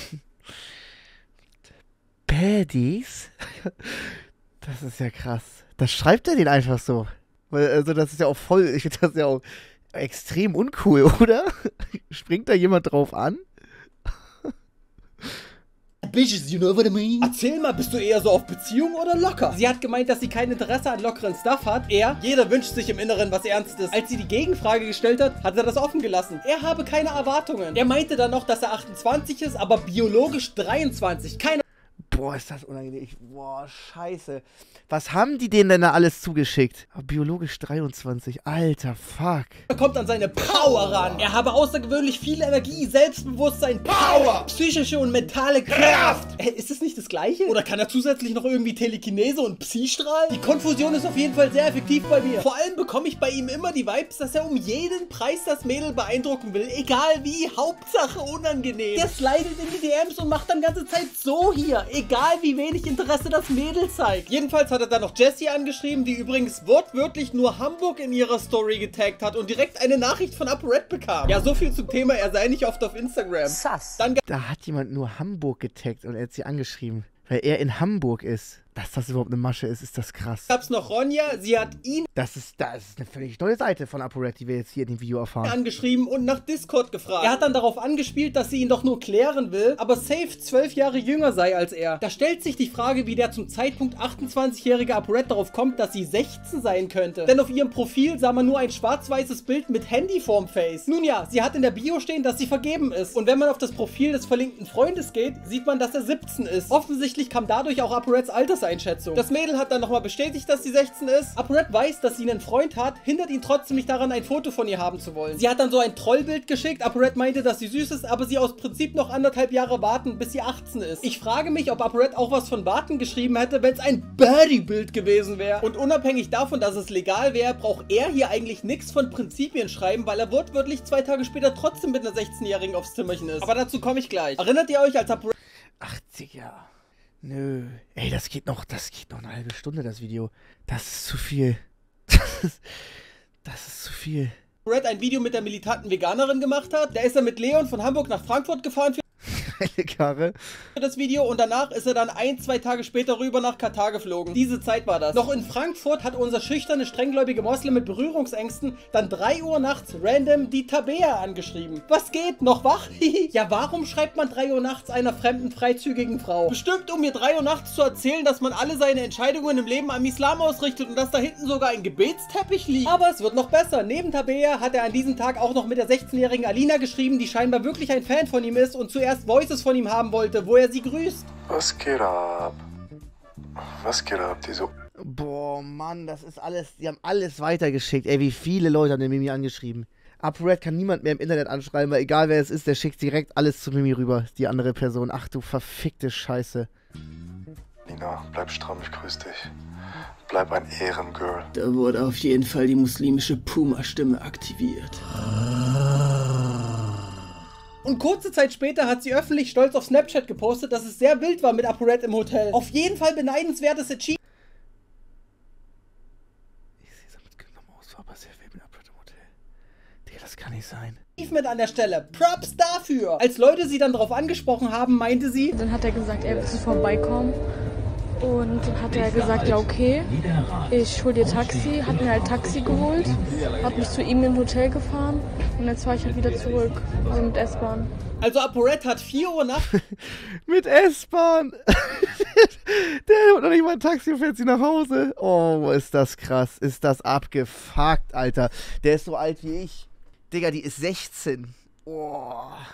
Baddies? Das ist ja krass. Das schreibt er den einfach so. Weil, also das ist ja auch voll, ich finde das ja auch extrem uncool, oder? Springt da jemand drauf an? Bitches, you know what I mean? Erzähl mal, bist du eher so auf Beziehung oder locker? Sie hat gemeint, dass sie kein Interesse an lockeren Stuff hat. Er, jeder wünscht sich im Inneren was Ernstes. Als sie die Gegenfrage gestellt hat, hat er das offen gelassen. Er habe keine Erwartungen. Er meinte dann noch, dass er achtundzwanzig ist, aber biologisch dreiundzwanzig. Keine... Boah, ist das unangenehm. Ich, boah, scheiße. Was haben die denen denn da alles zugeschickt? Biologisch dreiundzwanzig. Alter, fuck. Er kommt an seine Power ran. Er habe außergewöhnlich viel Energie, Selbstbewusstsein, Power, psychische und mentale Kraft. Äh, ist das nicht das Gleiche? Oder kann er zusätzlich noch irgendwie Telekinese und Psi-Strahlen? Die Konfusion ist auf jeden Fall sehr effektiv bei mir. Vor allem bekomme ich bei ihm immer die Vibes, dass er um jeden Preis das Mädel beeindrucken will. Egal wie, Hauptsache unangenehm. Der slidet in die D Ms und macht dann ganze Zeit so hier. Egal wie wenig Interesse das Mädel zeigt. Jedenfalls hat er dann noch Jessie angeschrieben, die übrigens wortwörtlich nur Hamburg in ihrer Story getaggt hat und direkt eine Nachricht von ApoRed bekam. Ja, so viel zum Thema, er sei nicht oft auf Instagram. Sass. Dann da hat jemand nur Hamburg getaggt und er hat sie angeschrieben, weil er in Hamburg ist. Dass das überhaupt eine Masche ist, ist das krass. Gab's noch Ronja, sie hat ihn... Das ist, das ist eine völlig neue Seite von ApoRed, die wir jetzt hier in dem Video erfahren. ...angeschrieben und nach Discord gefragt. Er hat dann darauf angespielt, dass sie ihn doch nur klären will, aber safe zwölf Jahre jünger sei als er. Da stellt sich die Frage, wie der zum Zeitpunkt achtundzwanzigjährige ApoRed darauf kommt, dass sie sechzehn sein könnte. Denn auf ihrem Profil sah man nur ein schwarz-weißes Bild mit Handy vorm Face. Nun ja, sie hat in der Bio stehen, dass sie vergeben ist. Und wenn man auf das Profil des verlinkten Freundes geht, sieht man, dass er siebzehn ist. Offensichtlich kam dadurch auch ApoReds Alters Alterseinschätzung. Das Mädel hat dann nochmal bestätigt, dass sie sechzehn ist. ApoRed weiß, dass sie einen Freund hat, hindert ihn trotzdem nicht daran, ein Foto von ihr haben zu wollen. Sie hat dann so ein Trollbild geschickt. ApoRed meinte, dass sie süß ist, aber sie aus Prinzip noch anderthalb Jahre warten, bis sie achtzehn ist. Ich frage mich, ob ApoRed auch was von warten geschrieben hätte, wenn es ein Birdie-Bild gewesen wäre. Und unabhängig davon, dass es legal wäre, braucht er hier eigentlich nichts von Prinzipien schreiben, weil er wortwörtlich zwei Tage später trotzdem mit einer sechzehnjährigen aufs Zimmerchen ist. Aber dazu komme ich gleich. Erinnert ihr euch, als ApoRed... Ach, Digga. Nö. Ey, das geht noch, das geht noch eine halbe Stunde, das Video. Das ist zu viel. Das ist, das ist zu viel. ApoRed ein Video mit der militanten Veganerin gemacht hat. Da ist er mit Leon von Hamburg nach Frankfurt gefahren für Karre. das Video und danach ist er dann ein, zwei Tage später rüber nach Katar geflogen. Diese Zeit war das. Noch in Frankfurt hat unser schüchterne, strenggläubige Moslem mit Berührungsängsten dann drei Uhr nachts random die Tabea angeschrieben. Was geht? Noch wach? Ja, warum schreibt man drei Uhr nachts einer fremden, freizügigen Frau? Bestimmt, um mir drei Uhr nachts zu erzählen, dass man alle seine Entscheidungen im Leben am Islam ausrichtet und dass da hinten sogar ein Gebetsteppich liegt. Aber es wird noch besser. Neben Tabea hat er an diesem Tag auch noch mit der sechzehnjährigen Alina geschrieben, die scheinbar wirklich ein Fan von ihm ist und zuerst Voices von ihm haben wollte, wo er sie grüßt. Was geht ab? Was geht ab, die so... Boah, Mann, das ist alles, die haben alles weitergeschickt. Ey, wie viele Leute haben den Mimi angeschrieben. ApoRed kann niemand mehr im Internet anschreiben, weil egal wer es ist, der schickt direkt alles zu Mimi rüber, die andere Person. Ach du verfickte Scheiße. Nina, bleib stramm, ich grüß dich. Bleib ein Ehrengirl. Da wurde auf jeden Fall die muslimische Puma-Stimme aktiviert. Und kurze Zeit später hat sie öffentlich stolz auf Snapchat gepostet, dass es sehr wild war mit ApoRed im Hotel. Auf jeden Fall beneidenswertes Achievement. Ich sehe so mitgenommen aus, war aber sehr wild mit ApoRed im Hotel. Digga, das kann nicht sein. Achievement an der Stelle. Props dafür. Als Leute sie dann darauf angesprochen haben, meinte sie... Dann hat er gesagt, er will vorbeikommen. Und dann hat er gesagt, ja okay, ich hol dir Taxi, hat mir halt Taxi geholt, hab mich zu ihm im Hotel gefahren und jetzt fahre ich halt wieder zurück, also mit S-Bahn. Also ApoRed hat vier Uhr nachts... mit S-Bahn! Der holt noch nicht mal ein Taxi und fährt sie nach Hause. Oh, ist das krass, ist das abgefuckt, Alter. Der ist so alt wie ich. Digga, die ist sechzehn. Oh...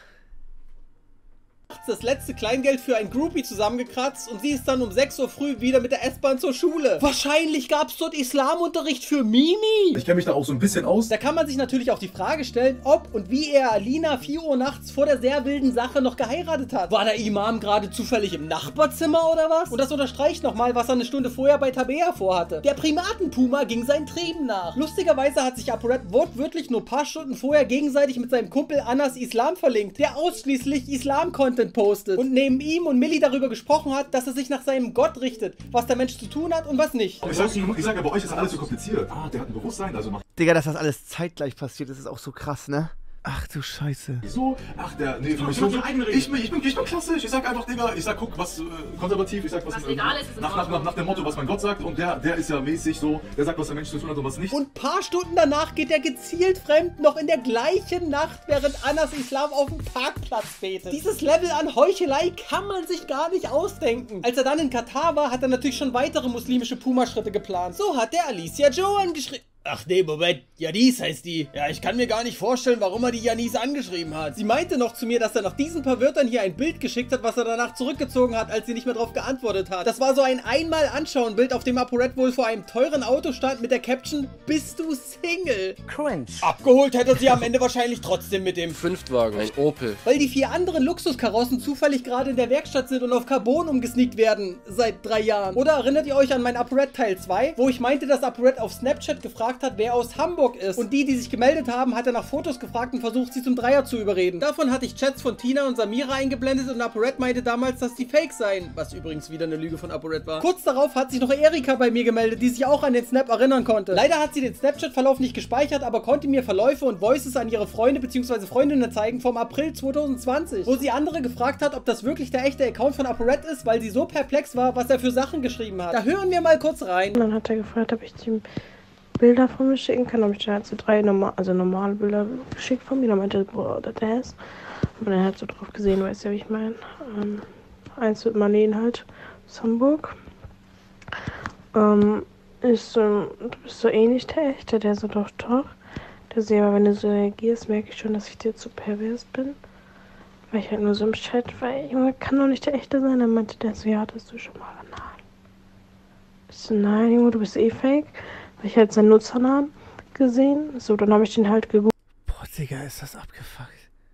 das letzte Kleingeld für ein Groupie zusammengekratzt und sie ist dann um sechs Uhr früh wieder mit der S-Bahn zur Schule. Wahrscheinlich gab es dort Islamunterricht für Mimi. Ich kenne mich da auch so ein bisschen aus. Da kann man sich natürlich auch die Frage stellen, ob und wie er Alina vier Uhr nachts vor der sehr wilden Sache noch geheiratet hat. War der Imam gerade zufällig im Nachbarzimmer oder was? Und das unterstreicht nochmal, was er eine Stunde vorher bei Tabea vorhatte. Der Primatenpuma ging seinen Trieben nach. Lustigerweise hat sich ApoRed wortwörtlich nur ein paar Stunden vorher gegenseitig mit seinem Kumpel Anas Islam verlinkt, der ausschließlich Islam-Content postet und neben ihm und Millie darüber gesprochen hat, dass er sich nach seinem Gott richtet, was der Mensch zu tun hat und was nicht. Ich sag, ich sag ja, bei euch ist alles so kompliziert. Ah, der hat ein Bewusstsein, also macht... Digga, dass das alles zeitgleich passiert, das ist auch so krass, ne? Ach du Scheiße. Wieso? Ach, der, nee, für mich so, ich, bin, ich, bin, ich bin klassisch. Ich sag einfach, Digga, ich sag, guck, was äh, konservativ, ich sag, was, was äh, legal ist, ist nach, nach, nach, nach dem Motto, was mein Gott sagt, und der, der ist ja mäßig so, der sagt, was der Mensch zu tun hat und was nicht. Und ein paar Stunden danach geht er gezielt fremd, noch in der gleichen Nacht, während Anas Islam auf dem Parkplatz betet. Dieses Level an Heuchelei kann man sich gar nicht ausdenken. Als er dann in Katar war, hat er natürlich schon weitere muslimische Puma-Schritte geplant. So hat er Alicia Joe angeschrieben. Ach nee, Moment, Janice heißt die. Ja, ich kann mir gar nicht vorstellen, warum er die Janice angeschrieben hat. Sie meinte noch zu mir, dass er nach diesen paar Wörtern hier ein Bild geschickt hat, was er danach zurückgezogen hat, als sie nicht mehr drauf geantwortet hat. Das war so ein Einmal-Anschauen-Bild, auf dem ApoRed wohl vor einem teuren Auto stand mit der Caption, bist du Single? Cringe. Abgeholt hätte er sie am Ende wahrscheinlich trotzdem mit dem Fünftwagen, ein Opel. Weil die vier anderen Luxuskarossen zufällig gerade in der Werkstatt sind und auf Carbon umgesneakt werden, seit drei Jahren. Oder erinnert ihr euch an mein ApoRed Teil zwei, wo ich meinte, dass ApoRed auf Snapchat gefragt hat, wer aus Hamburg ist. Und die, die sich gemeldet haben, hat er nach Fotos gefragt und versucht, sie zum Dreier zu überreden. Davon hatte ich Chats von Tina und Samira eingeblendet und ApoRed meinte damals, dass die fake seien. Was übrigens wieder eine Lüge von ApoRed war. Kurz darauf hat sich noch Erika bei mir gemeldet, die sich auch an den Snap erinnern konnte. Leider hat sie den Snapchat-Verlauf nicht gespeichert, aber konnte mir Verläufe und Voices an ihre Freunde bzw. Freundinnen zeigen vom April zweitausendzwanzig, wo sie andere gefragt hat, ob das wirklich der echte Account von ApoRed ist, weil sie so perplex war, was er für Sachen geschrieben hat. Da hören wir mal kurz rein. Dann hat er gefragt, ob ich die Bilder von mir schicken kann, ob ich dann halt so drei normal, also normale Bilder geschickt von mir, dann meinte er, boah, das ist. Aber dann hat so drauf gesehen, weißt du, wie ich meine. Ähm, eins mit Marlene halt aus Hamburg. Ähm, ist so, du bist so ähnlich der Echte, der so, doch, doch. Der so, aber wenn du so reagierst, merke ich schon, dass ich dir zu pervers bin. Weil ich halt nur so im Chat, weil Junge, kann doch nicht der Echte sein. Dann meinte der so, ja, hattest du schon mal anal. Ich so, nein, Junge, du bist eh fake. Hab ich halt seinen Nutzernamen gesehen. So, dann habe ich den halt gegoogelt. Boah, Digga, ist das abgefuckt.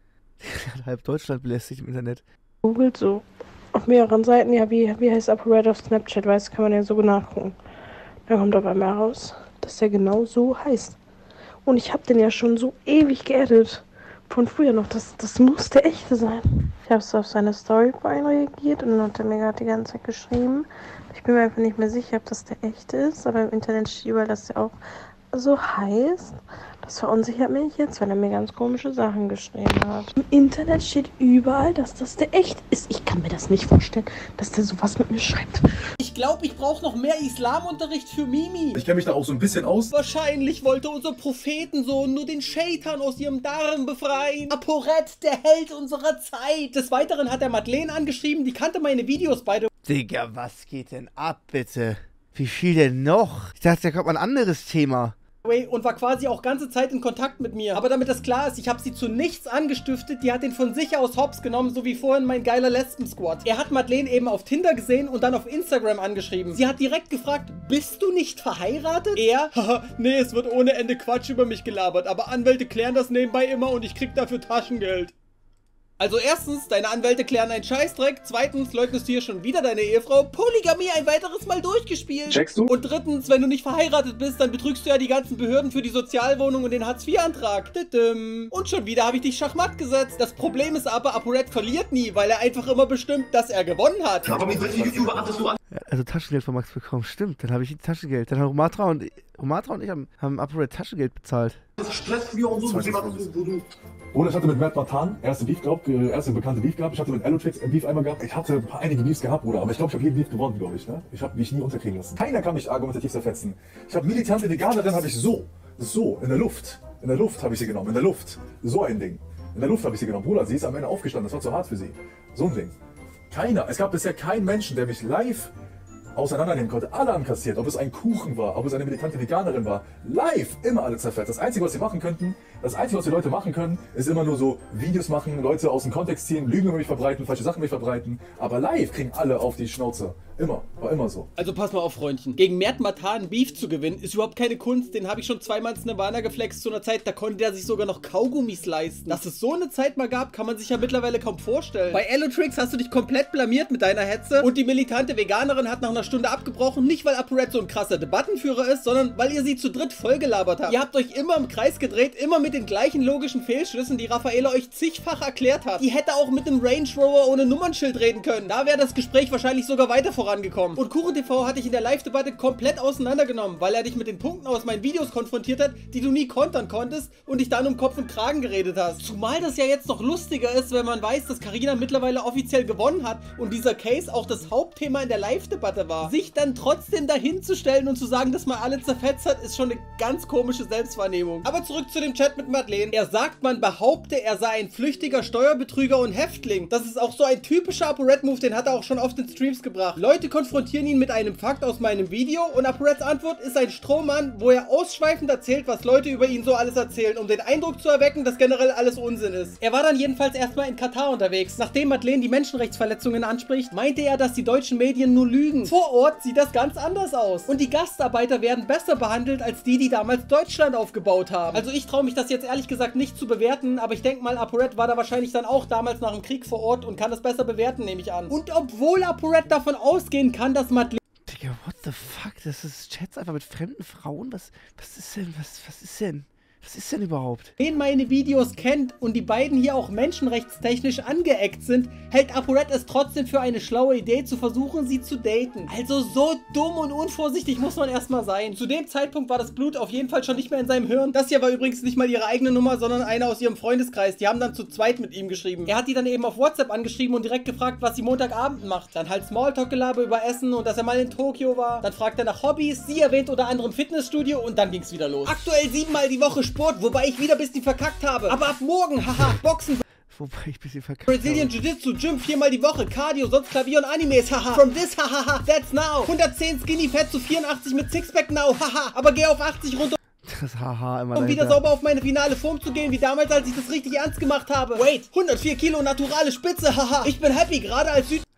Der hat halb Deutschland belästigt im Internet. Googelt so auf mehreren Seiten, ja, wie, wie heißt ApoRed auf Snapchat, weißt du, kann man ja so nachgucken. Dann kommt auf einmal raus, dass der genau so heißt. Und ich habe den ja schon so ewig geaddet. Von früher noch, das, das muss der echte sein. Ich habe so auf seine Story reagiert und dann hat er mir gerade die ganze Zeit geschrieben. Ich bin mir einfach nicht mehr sicher, ob das der echte ist, aber im Internet steht überall, dass der auch so heißt. Das verunsichert mich jetzt, weil er mir ganz komische Sachen geschrieben hat. Im Internet steht überall, dass das der echt ist. Ich kann mir das nicht vorstellen, dass der sowas mit mir schreibt. Ich glaube, ich brauche noch mehr Islamunterricht für Mimi. Ich kenne mich da auch so ein bisschen aus. Wahrscheinlich wollte unser Prophetensohn nur den Shaitan aus ihrem Darm befreien. ApoRed, der Held unserer Zeit. Des Weiteren hat er Madeleine angeschrieben, die kannte meine Videos beide. Digga, was geht denn ab, bitte? Wie viel denn noch? Ich dachte, da kommt ein anderes Thema. Und war quasi auch ganze Zeit in Kontakt mit mir. Aber damit das klar ist, ich habe sie zu nichts angestiftet, die hat den von sich aus hops genommen, so wie vorhin mein geiler Lesben-Squad. Er hat Madeleine eben auf Tinder gesehen und dann auf Instagram angeschrieben. Sie hat direkt gefragt, bist du nicht verheiratet? Er, haha, nee, es wird ohne Ende Quatsch über mich gelabert, aber Anwälte klären das nebenbei immer und ich krieg dafür Taschengeld. Also erstens, deine Anwälte klären einen Scheißdreck. Zweitens, leugnest du hier schon wieder deine Ehefrau. Polygamie ein weiteres Mal durchgespielt. Checkst du? Und drittens, wenn du nicht verheiratet bist, dann betrügst du ja die ganzen Behörden für die Sozialwohnung und den Hartz vier Antrag. Und schon wieder habe ich dich schachmatt gesetzt. Das Problem ist aber, ApoRed verliert nie, weil er einfach immer bestimmt, dass er gewonnen hat. Aber mit welchen YouTuber hattest du an? Also Taschengeld von Max bekommen, stimmt. Dann habe ich Taschengeld. Dann haben Romatra und, Romatra und ich haben, haben ApoRed Taschengeld bezahlt. Das stresst mir und so. Oder ich hatte mit Matt Matan erste Beef gehabt, äh, erste bekannte Beef gehabt. Ich hatte mit Elotrix ein Beef einmal gehabt. Ich hatte ein paar einige Beefs gehabt, Bruder. Aber ich glaube, ich habe jeden Beef gewonnen, glaube ich. Ne? Ich habe mich nie unterkriegen lassen. Keiner kann mich argumentativ zerfetzen. Ich habe militante Veganerin, habe ich so, so, in der Luft. In der Luft habe ich sie genommen, in der Luft. So ein Ding. In der Luft habe ich sie genommen. Bruder, sie ist am Ende aufgestanden. Das war zu hart für sie. So ein Ding. Keiner. Es gab bisher keinen Menschen, der mich live auseinandernehmen konnte. Alle haben kassiert, ob es ein Kuchen war, ob es eine militante Veganerin war. Live immer alle zerfetzt. Das Einzige, was sie machen könnten, das Einzige, was die Leute machen können, ist immer nur so Videos machen, Leute aus dem Kontext ziehen, Lügen über mich verbreiten, falsche Sachen über mich verbreiten. Aber live kriegen alle auf die Schnauze. Immer. War immer so. Also pass mal auf, Freundchen. Gegen Mert Matan Beef zu gewinnen, ist überhaupt keine Kunst. Den habe ich schon zweimal ins Nirvana geflext zu einer Zeit, da konnte der sich sogar noch Kaugummis leisten. Dass es so eine Zeit mal gab, kann man sich ja mittlerweile kaum vorstellen. Bei Elotrix hast du dich komplett blamiert mit deiner Hetze und die militante Veganerin hat nach einer Stunde abgebrochen, nicht weil ApoRed so ein krasser Debattenführer ist, sondern weil ihr sie zu dritt vollgelabert habt. Ihr habt euch immer im Kreis gedreht, immer mit den gleichen logischen Fehlschlüssen, die Raffaela euch zigfach erklärt hat. Die hätte auch mit einem Range Rover ohne Nummernschild reden können. Da wäre das Gespräch wahrscheinlich sogar weiter vorangekommen. Und KuchenTV hat dich in der Live-Debatte komplett auseinandergenommen, weil er dich mit den Punkten aus meinen Videos konfrontiert hat, die du nie kontern konntest und dich dann um Kopf und Kragen geredet hast. Zumal das ja jetzt noch lustiger ist, wenn man weiß, dass Carina mittlerweile offiziell gewonnen hat und dieser Case auch das Hauptthema in der Live-Debatte war. Sich dann trotzdem dahin zu stellen und zu sagen, dass man alle zerfetzt hat, ist schon eine ganz komische Selbstwahrnehmung. Aber zurück zu dem Chat mit Madeleine. Er sagt, man behaupte, er sei ein flüchtiger Steuerbetrüger und Häftling. Das ist auch so ein typischer ApoRed-Move, den hat er auch schon oft in Streams gebracht. Leute konfrontieren ihn mit einem Fakt aus meinem Video und ApoReds Antwort ist ein Strohmann, wo er ausschweifend erzählt, was Leute über ihn so alles erzählen, um den Eindruck zu erwecken, dass generell alles Unsinn ist. Er war dann jedenfalls erstmal in Katar unterwegs. Nachdem Madeleine die Menschenrechtsverletzungen anspricht, meinte er, dass die deutschen Medien nur lügen. Vor Ort sieht das ganz anders aus. Und die Gastarbeiter werden besser behandelt als die, die damals Deutschland aufgebaut haben. Also ich traue mich das jetzt ehrlich gesagt nicht zu bewerten, aber ich denke mal, ApoRed war da wahrscheinlich dann auch damals nach dem Krieg vor Ort und kann das besser bewerten, nehme ich an. Und obwohl ApoRed davon ausgehen kann, dass Madeleine... Digga, what the fuck? Das ist Chats einfach mit fremden Frauen? Was, was ist denn, was, was ist denn? Was ist denn überhaupt? Wen meine Videos kennt und die beiden hier auch menschenrechtstechnisch angeeckt sind, hält ApoRed es trotzdem für eine schlaue Idee, zu versuchen, sie zu daten. Also so dumm und unvorsichtig muss man erstmal sein. Zu dem Zeitpunkt war das Blut auf jeden Fall schon nicht mehr in seinem Hirn. Das hier war übrigens nicht mal ihre eigene Nummer, sondern eine aus ihrem Freundeskreis. Die haben dann zu zweit mit ihm geschrieben. Er hat die dann eben auf WhatsApp angeschrieben und direkt gefragt, was sie Montagabend macht. Dann halt Smalltalk-Gelaber über Essen und dass er mal in Tokio war. Dann fragt er nach Hobbys, sie erwähnt unter anderem Fitnessstudio und dann ging's wieder los. Aktuell siebenmal die Woche Sport, wobei ich wieder ein bisschen verkackt habe. Aber ab morgen, haha, Boxen. Wobei ich ein bisschen verkackt Brazilian Jiu-Jitsu, Gym viermal die Woche, Cardio, sonst Klavier und Animes, haha. From this, hahaha, that's now. hundertzehn Skinny Fat zu vierundachtzig mit Sixpack now, haha. Aber geh auf achtzig runter. Das Haha immer Um wieder dahinter. sauber auf meine finale Form zu gehen, wie damals, als ich das richtig ernst gemacht habe. Wait, hundertvier Kilo naturale Spitze, haha. Ich bin happy, gerade als Süd...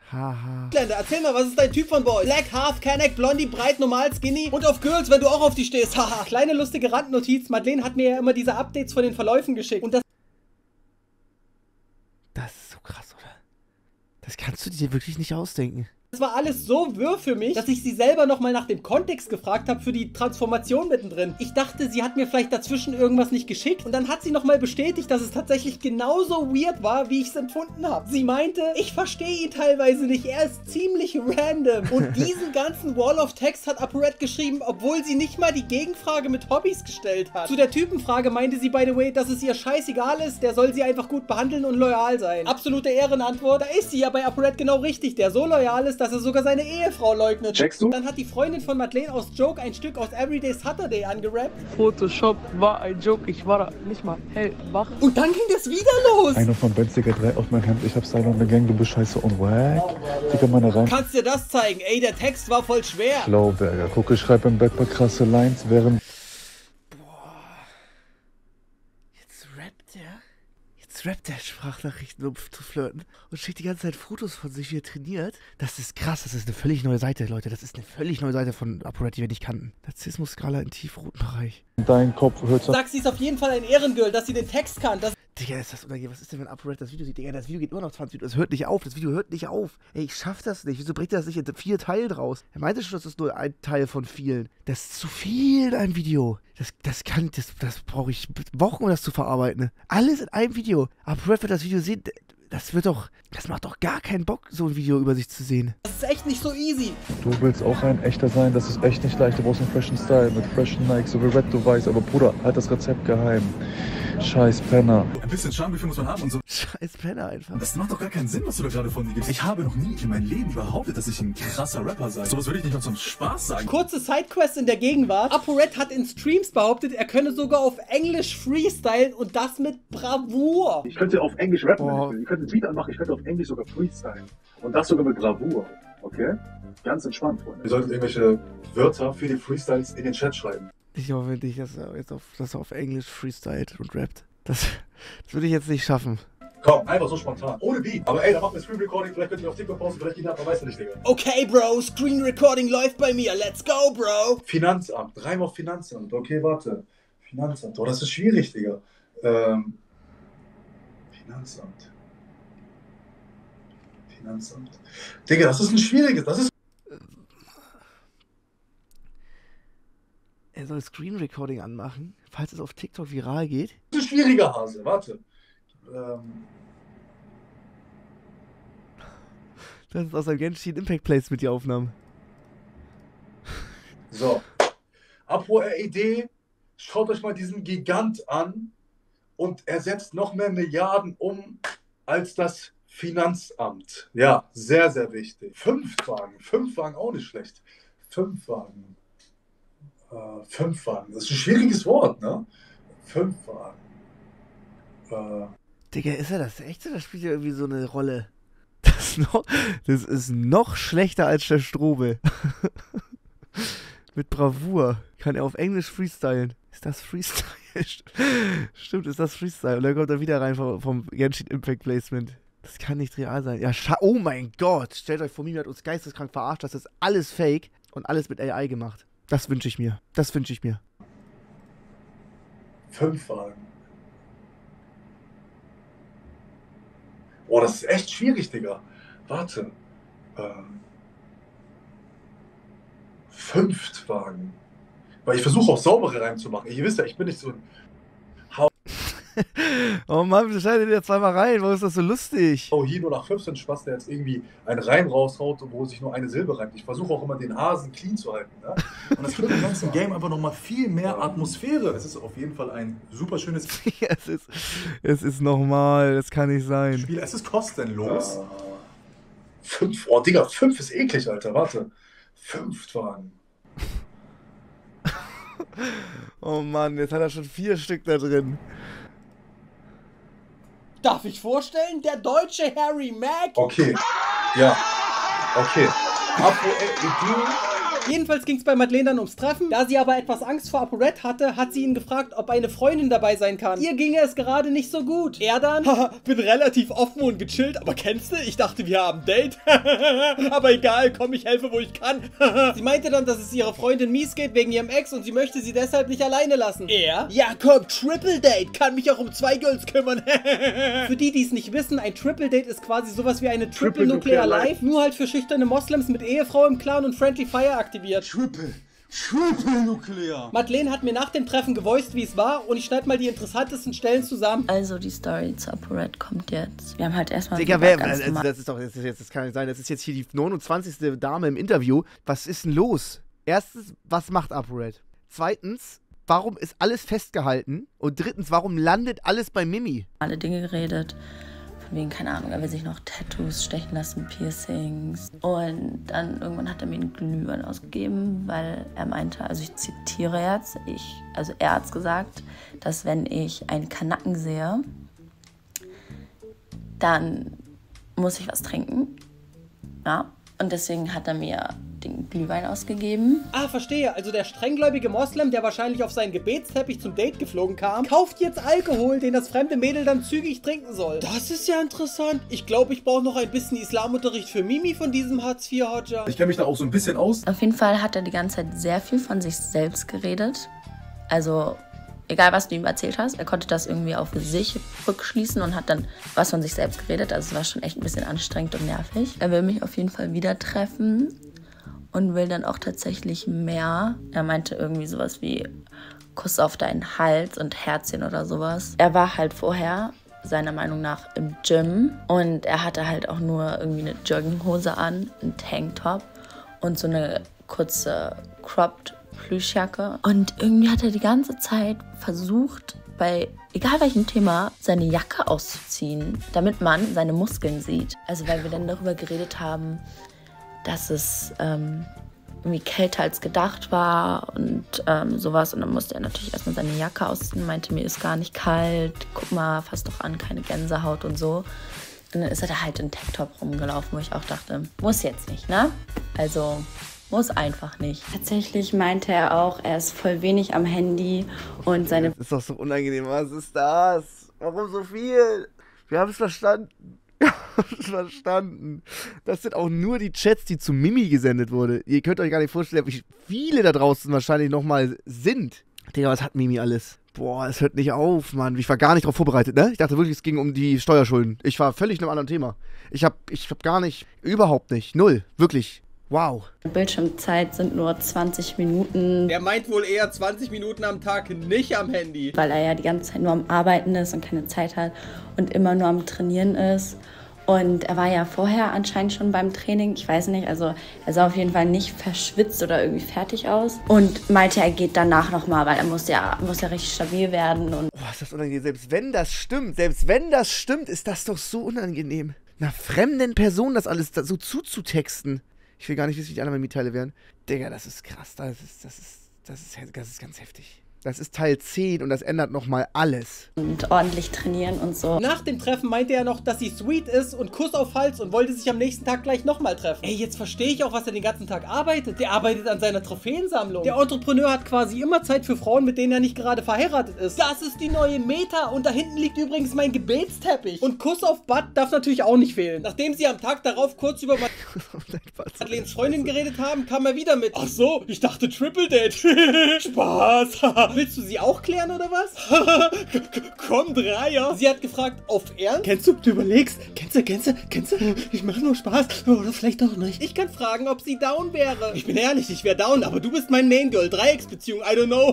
Haha. Erzähl mal, was ist dein Typ von Boy? Black, Half, Canuck, Blondie, breit, normal, skinny und auf Girls, wenn du auch auf die stehst. Haha. Kleine lustige Randnotiz. Madeleine hat mir ja immer diese Updates von den Verläufen geschickt. Und das Das ist so krass, oder? Das kannst du dir wirklich nicht ausdenken. Das war alles so wirr für mich, dass ich sie selber nochmal nach dem Kontext gefragt habe für die Transformation mittendrin. Ich dachte, sie hat mir vielleicht dazwischen irgendwas nicht geschickt und dann hat sie nochmal bestätigt, dass es tatsächlich genauso weird war, wie ich es empfunden habe. Sie meinte, ich verstehe ihn teilweise nicht, er ist ziemlich random. Und diesen ganzen Wall of Text hat ApoRed geschrieben, obwohl sie nicht mal die Gegenfrage mit Hobbys gestellt hat. Zu der Typenfrage meinte sie, by the way, dass es ihr scheißegal ist, der soll sie einfach gut behandeln und loyal sein. Absolute Ehrenantwort, da ist sie ja bei ApoRed genau richtig, der so loyal ist, dass er sogar seine Ehefrau leugnet. Checkst du? Dann hat die Freundin von Madeleine aus Joke ein Stück aus Everyday Saturday angerappt. Photoshop war ein Joke, ich war da nicht mal hellwach. Und dann ging das wieder los. Einer von Benziger drei auf mein Hemd, ich hab Style und eine Gang, du bist scheiße und wack. Digga, meine Reim. Kannst dir das zeigen? Ey, der Text war voll schwer. Schlauberger, gucke, schreib im Backpack krasse Lines, während... Jetzt rappt der Sprachnachrichten, um zu flirten und schickt die ganze Zeit Fotos von sich, wie er trainiert. Das ist krass, das ist eine völlig neue Seite, Leute. Das ist eine völlig neue Seite von ApoRed, die wir nicht kannten. Narzissmus-Skala im tiefroten Bereich. Dein Kopf hört so... Sag, sie ist auf jeden Fall ein Ehrengirl, dass sie den Text kann. Das Digga, ist das unangenehm. Was ist denn, wenn ApoRed das Video sieht? Digga, das Video geht nur noch zwanzig Minuten. Es hört nicht auf. Das Video hört nicht auf. Ey, ich schaff das nicht. Wieso bringt er das nicht in vier Teilen raus? Er meinte schon, das ist nur ein Teil von vielen. Das ist zu viel in einem Video. Das, das kann, das, das brauche ich Wochen, um das zu verarbeiten. Alles in einem Video. ApoRed wird das Video sehen. Das wird doch, das macht doch gar keinen Bock, so ein Video über sich zu sehen. Das ist echt nicht so easy. Du willst auch ein echter sein, das ist echt nicht leicht. Du brauchst einen freshen Style mit freshen Nikes, so wie Red, du weißt. Aber Bruder, halt das Rezept geheim. Scheiß Penner. Ein bisschen Schamgefühl muss man haben und so. Scheiß Penner einfach. Das macht doch gar keinen Sinn, was du da gerade von dir gibst. Ich habe noch nie in meinem Leben behauptet, dass ich ein krasser Rapper sei. Sowas würde ich nicht mal zum Spaß sagen. Kurze Sidequest in der Gegenwart. ApoRed hat in Streams behauptet, er könne sogar auf Englisch freestylen und das mit Bravour. Ich könnte auf Englisch rappen, wenn ich will. Ich könnte einen Beat anmachen, ich könnte auf Englisch sogar freestylen. Und das sogar mit Bravour. Okay? Ganz entspannt, Freunde. Ihr solltet irgendwelche Wörter für die Freestyles in den Chat schreiben. Ich hoffe nicht, dass er jetzt auf, dass er auf Englisch freestylt und rappt. Das, das würde ich jetzt nicht schaffen. Komm, einfach so spontan. Ohne Beat. Aber ey, da macht mir Screen Recording. Vielleicht könnt ihr auf TikTok posten, vielleicht geht ab, man weiß nicht, Digga. Okay, Bro, Screen Recording läuft bei mir. Let's go, Bro. Finanzamt. Reim auf Finanzamt. Okay, warte. Finanzamt. Oh, das ist schwierig, Digga. Ähm. Finanzamt. Finanzamt. Digga, das ist ein schwieriges. Das ist. Er soll Screen Recording anmachen, falls es auf TikTok viral geht. Das ist ein schwieriger Hase. Warte. Ähm. Das ist aus einem Genshin Impact Placement die Aufnahmen. So. ApoRed, schaut euch mal diesen Gigant an und er setzt noch mehr Milliarden um als das Finanzamt. Ja, sehr, sehr wichtig. Fünfwagen. Fünfwagen auch nicht schlecht. Fünfwagen. Äh, Fünfwagen. Das ist ein schwieriges Wort, ne? Fünfwagen. Äh. Digga, ist er das echt? Das spielt ja irgendwie so eine Rolle. Das ist noch, das ist noch schlechter als der Strobel. Mit Bravour. Kann er auf Englisch freestylen. Ist das Freestyle? Stimmt, ist das Freestyle. Und dann kommt er wieder rein vom, vom Genshin Impact Placement. Das kann nicht real sein. Ja, oh mein Gott. Stellt euch vor, Mimi hat uns geisteskrank verarscht. Das ist alles fake und alles mit A I gemacht. Das wünsche ich mir. Das wünsche ich mir. Fünfwagen. Oh, das ist echt schwierig, Digga. Warte. Ähm. Fünftwagen. Weil ich versuche auch saubere Reime zu machen. Ihr wisst ja, ich bin nicht so ein... Oh Mann, du schneidest dir zweimal rein. Warum ist das so lustig? Oh, hier nur nach fünfzehn Spaß, der jetzt irgendwie einen Reim raushaut, wo sich nur eine Silbe reimt. Ich versuche auch immer den Hasen clean zu halten. Ne? Und das gibt dem ganzen Game einfach nochmal viel mehr Atmosphäre. Es ist auf jeden Fall ein super schönes ja, es ist, es ist normal, das kann nicht sein. Spiel. Es ist kostenlos. Ja. Fünf, oh Digga, fünf ist eklig, Alter, warte. Fünftwagen. Oh Mann, jetzt hat er schon vier Stück da drin. Darf ich vorstellen? Der deutsche Harry Mack? Okay, ja, okay. ApoRed Jedenfalls ging es bei Madeleine dann ums Treffen. Da sie aber etwas Angst vor ApoRed hatte, hat sie ihn gefragt, ob eine Freundin dabei sein kann. Ihr ginge es gerade nicht so gut. Er dann, haha, bin relativ offen und gechillt, aber kennst du, ich dachte, wir haben ein Date. Aber egal, komm, ich helfe, wo ich kann. Sie meinte dann, dass es ihrer Freundin mies geht wegen ihrem Ex und sie möchte sie deshalb nicht alleine lassen. Er, ja komm, Triple Date, kann mich auch um zwei Girls kümmern. Für die, die es nicht wissen, ein Triple Date ist quasi sowas wie eine Triple, Triple Nuclear, Nuclear Life, nur halt für schüchterne Moslems mit Ehefrau im Clan und Friendly Fire aktiviert. Triple. Triple Nuclear. Madeleine hat mir nach dem Treffen gevoiced, wie es war, und ich schneide mal die interessantesten Stellen zusammen. Also die Story zu ApoRed kommt jetzt. Wir haben halt erstmal... Digga, wer, also, das ist doch, das, ist jetzt, das kann nicht sein, das ist jetzt hier die neunundzwanzigste Dame im Interview. Was ist denn los? Erstens, was macht ApoRed? Zweitens, warum ist alles festgehalten? Und drittens, warum landet alles bei Mimi? Alle Dinge geredet. Wegen, keine Ahnung, er will sich noch Tattoos stechen lassen, Piercings. Und dann irgendwann hat er mir einen Glühwein ausgegeben, weil er meinte, also ich zitiere jetzt, ich, also er hat es gesagt, dass wenn ich einen Kanaken sehe, dann muss ich was trinken. Ja, und deswegen hat er mir den Glühwein ausgegeben. Ah, verstehe. Also der strenggläubige Moslem, der wahrscheinlich auf seinen Gebetsteppich zum Date geflogen kam, kauft jetzt Alkohol, den das fremde Mädel dann zügig trinken soll. Das ist ja interessant. Ich glaube, ich brauche noch ein bisschen Islamunterricht für Mimi von diesem Hartz vier Hodja. Ich kenne mich da auch so ein bisschen aus. Auf jeden Fall hat er die ganze Zeit sehr viel von sich selbst geredet. Also, egal was du ihm erzählt hast, er konnte das irgendwie auf sich rückschließen und hat dann was von sich selbst geredet. Also es war schon echt ein bisschen anstrengend und nervig. Er will mich auf jeden Fall wieder treffen. Und will dann auch tatsächlich mehr. Er meinte irgendwie sowas wie Kuss auf deinen Hals und Herzchen oder sowas. Er war halt vorher, seiner Meinung nach, im Gym. Und er hatte halt auch nur irgendwie eine Jogginghose an, einen Tanktop und so eine kurze cropped Plüschjacke. Und irgendwie hat er die ganze Zeit versucht, bei egal welchem Thema, seine Jacke auszuziehen, damit man seine Muskeln sieht. Also weil wir dann darüber geredet haben, dass es ähm, irgendwie kälter als gedacht war und ähm, sowas. Und dann musste er natürlich erstmal seine Jacke ausziehen, meinte, mir ist gar nicht kalt, guck mal, fass doch an, keine Gänsehaut und so. Und dann ist er da halt in Tanktop rumgelaufen, wo ich auch dachte, muss jetzt nicht, ne? Also, muss einfach nicht. Tatsächlich meinte er auch, er ist voll wenig am Handy und seine... Das ist doch so unangenehm, was ist das? Warum so viel? Wir haben es verstanden. Verstanden. Das sind auch nur die Chats, die zu Mimi gesendet wurden. Ihr könnt euch gar nicht vorstellen, wie viele da draußen wahrscheinlich nochmal sind. Digga, was hat Mimi alles? Boah, es hört nicht auf, Mann. Ich war gar nicht drauf vorbereitet, ne? Ich dachte wirklich, es ging um die Steuerschulden. Ich war völlig in einem anderen Thema. Ich hab, ich hab gar nicht, überhaupt nicht, null, wirklich. Wow. Bildschirmzeit sind nur zwanzig Minuten. Er meint wohl eher zwanzig Minuten am Tag nicht am Handy. Weil er ja die ganze Zeit nur am Arbeiten ist und keine Zeit hat und immer nur am Trainieren ist. Und er war ja vorher anscheinend schon beim Training, ich weiß nicht, also er sah auf jeden Fall nicht verschwitzt oder irgendwie fertig aus. Und meinte, er geht danach nochmal, weil er muss ja, muss ja richtig stabil werden. Und oh, ist das unangenehm. Selbst wenn das stimmt, selbst wenn das stimmt, ist das doch so unangenehm. Einer fremden Person das alles so zuzutexten. Ich will gar nicht wissen, wie die anderen Mitteile wären. Digga, das ist krass. Das ist, das ist, das ist, das ist ganz heftig. Das ist Teil zehn und das ändert nochmal alles. Und ordentlich trainieren und so. Nach dem Treffen meinte er noch, dass sie sweet ist und Kuss auf Hals und wollte sich am nächsten Tag gleich nochmal treffen. Ey, jetzt verstehe ich auch, was er den ganzen Tag arbeitet. Der arbeitet an seiner Trophäensammlung. Der Entrepreneur hat quasi immer Zeit für Frauen, mit denen er nicht gerade verheiratet ist. Das ist die neue Meta und da hinten liegt übrigens mein Gebetsteppich. Und Kuss auf Butt darf natürlich auch nicht fehlen. Nachdem sie am Tag darauf kurz über Madeleines Freundin geredet haben, kam er wieder mit: Ach so, ich dachte Triple Date. Spaß. Willst du sie auch klären oder was? Komm, Dreier. Sie hat gefragt, auf Ernst? Kennst du, du überlegst, kennst du, kennst du, kennst du? Ich mache nur Spaß. Oder vielleicht auch nicht. Ich kann fragen, ob sie down wäre. Ich bin ehrlich, ich wäre down, aber du bist mein Main Girl. Dreiecksbeziehung, I don't know.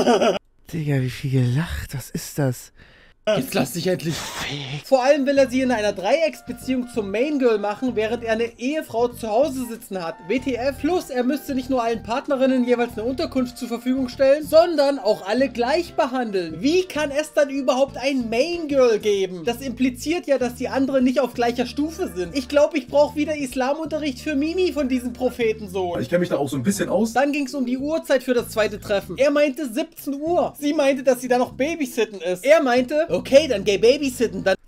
Digga, wie viel gelacht, was ist das? Jetzt lass dich endlich fähig. Vor allem will er sie in einer Dreiecksbeziehung zum Main Girl machen, während er eine Ehefrau zu Hause sitzen hat. W T F. Plus, er müsste nicht nur allen Partnerinnen jeweils eine Unterkunft zur Verfügung stellen, sondern auch alle gleich behandeln. Wie kann es dann überhaupt ein Main Girl geben? Das impliziert ja, dass die anderen nicht auf gleicher Stufe sind. Ich glaube, ich brauche wieder Islamunterricht für Mimi von diesem Prophetensohn. Ich kenne mich da auch so ein bisschen aus. Dann ging es um die Uhrzeit für das zweite Treffen. Er meinte siebzehn Uhr. Sie meinte, dass sie da noch babysitten ist. Er meinte, okay, dann geh babysitten. Dann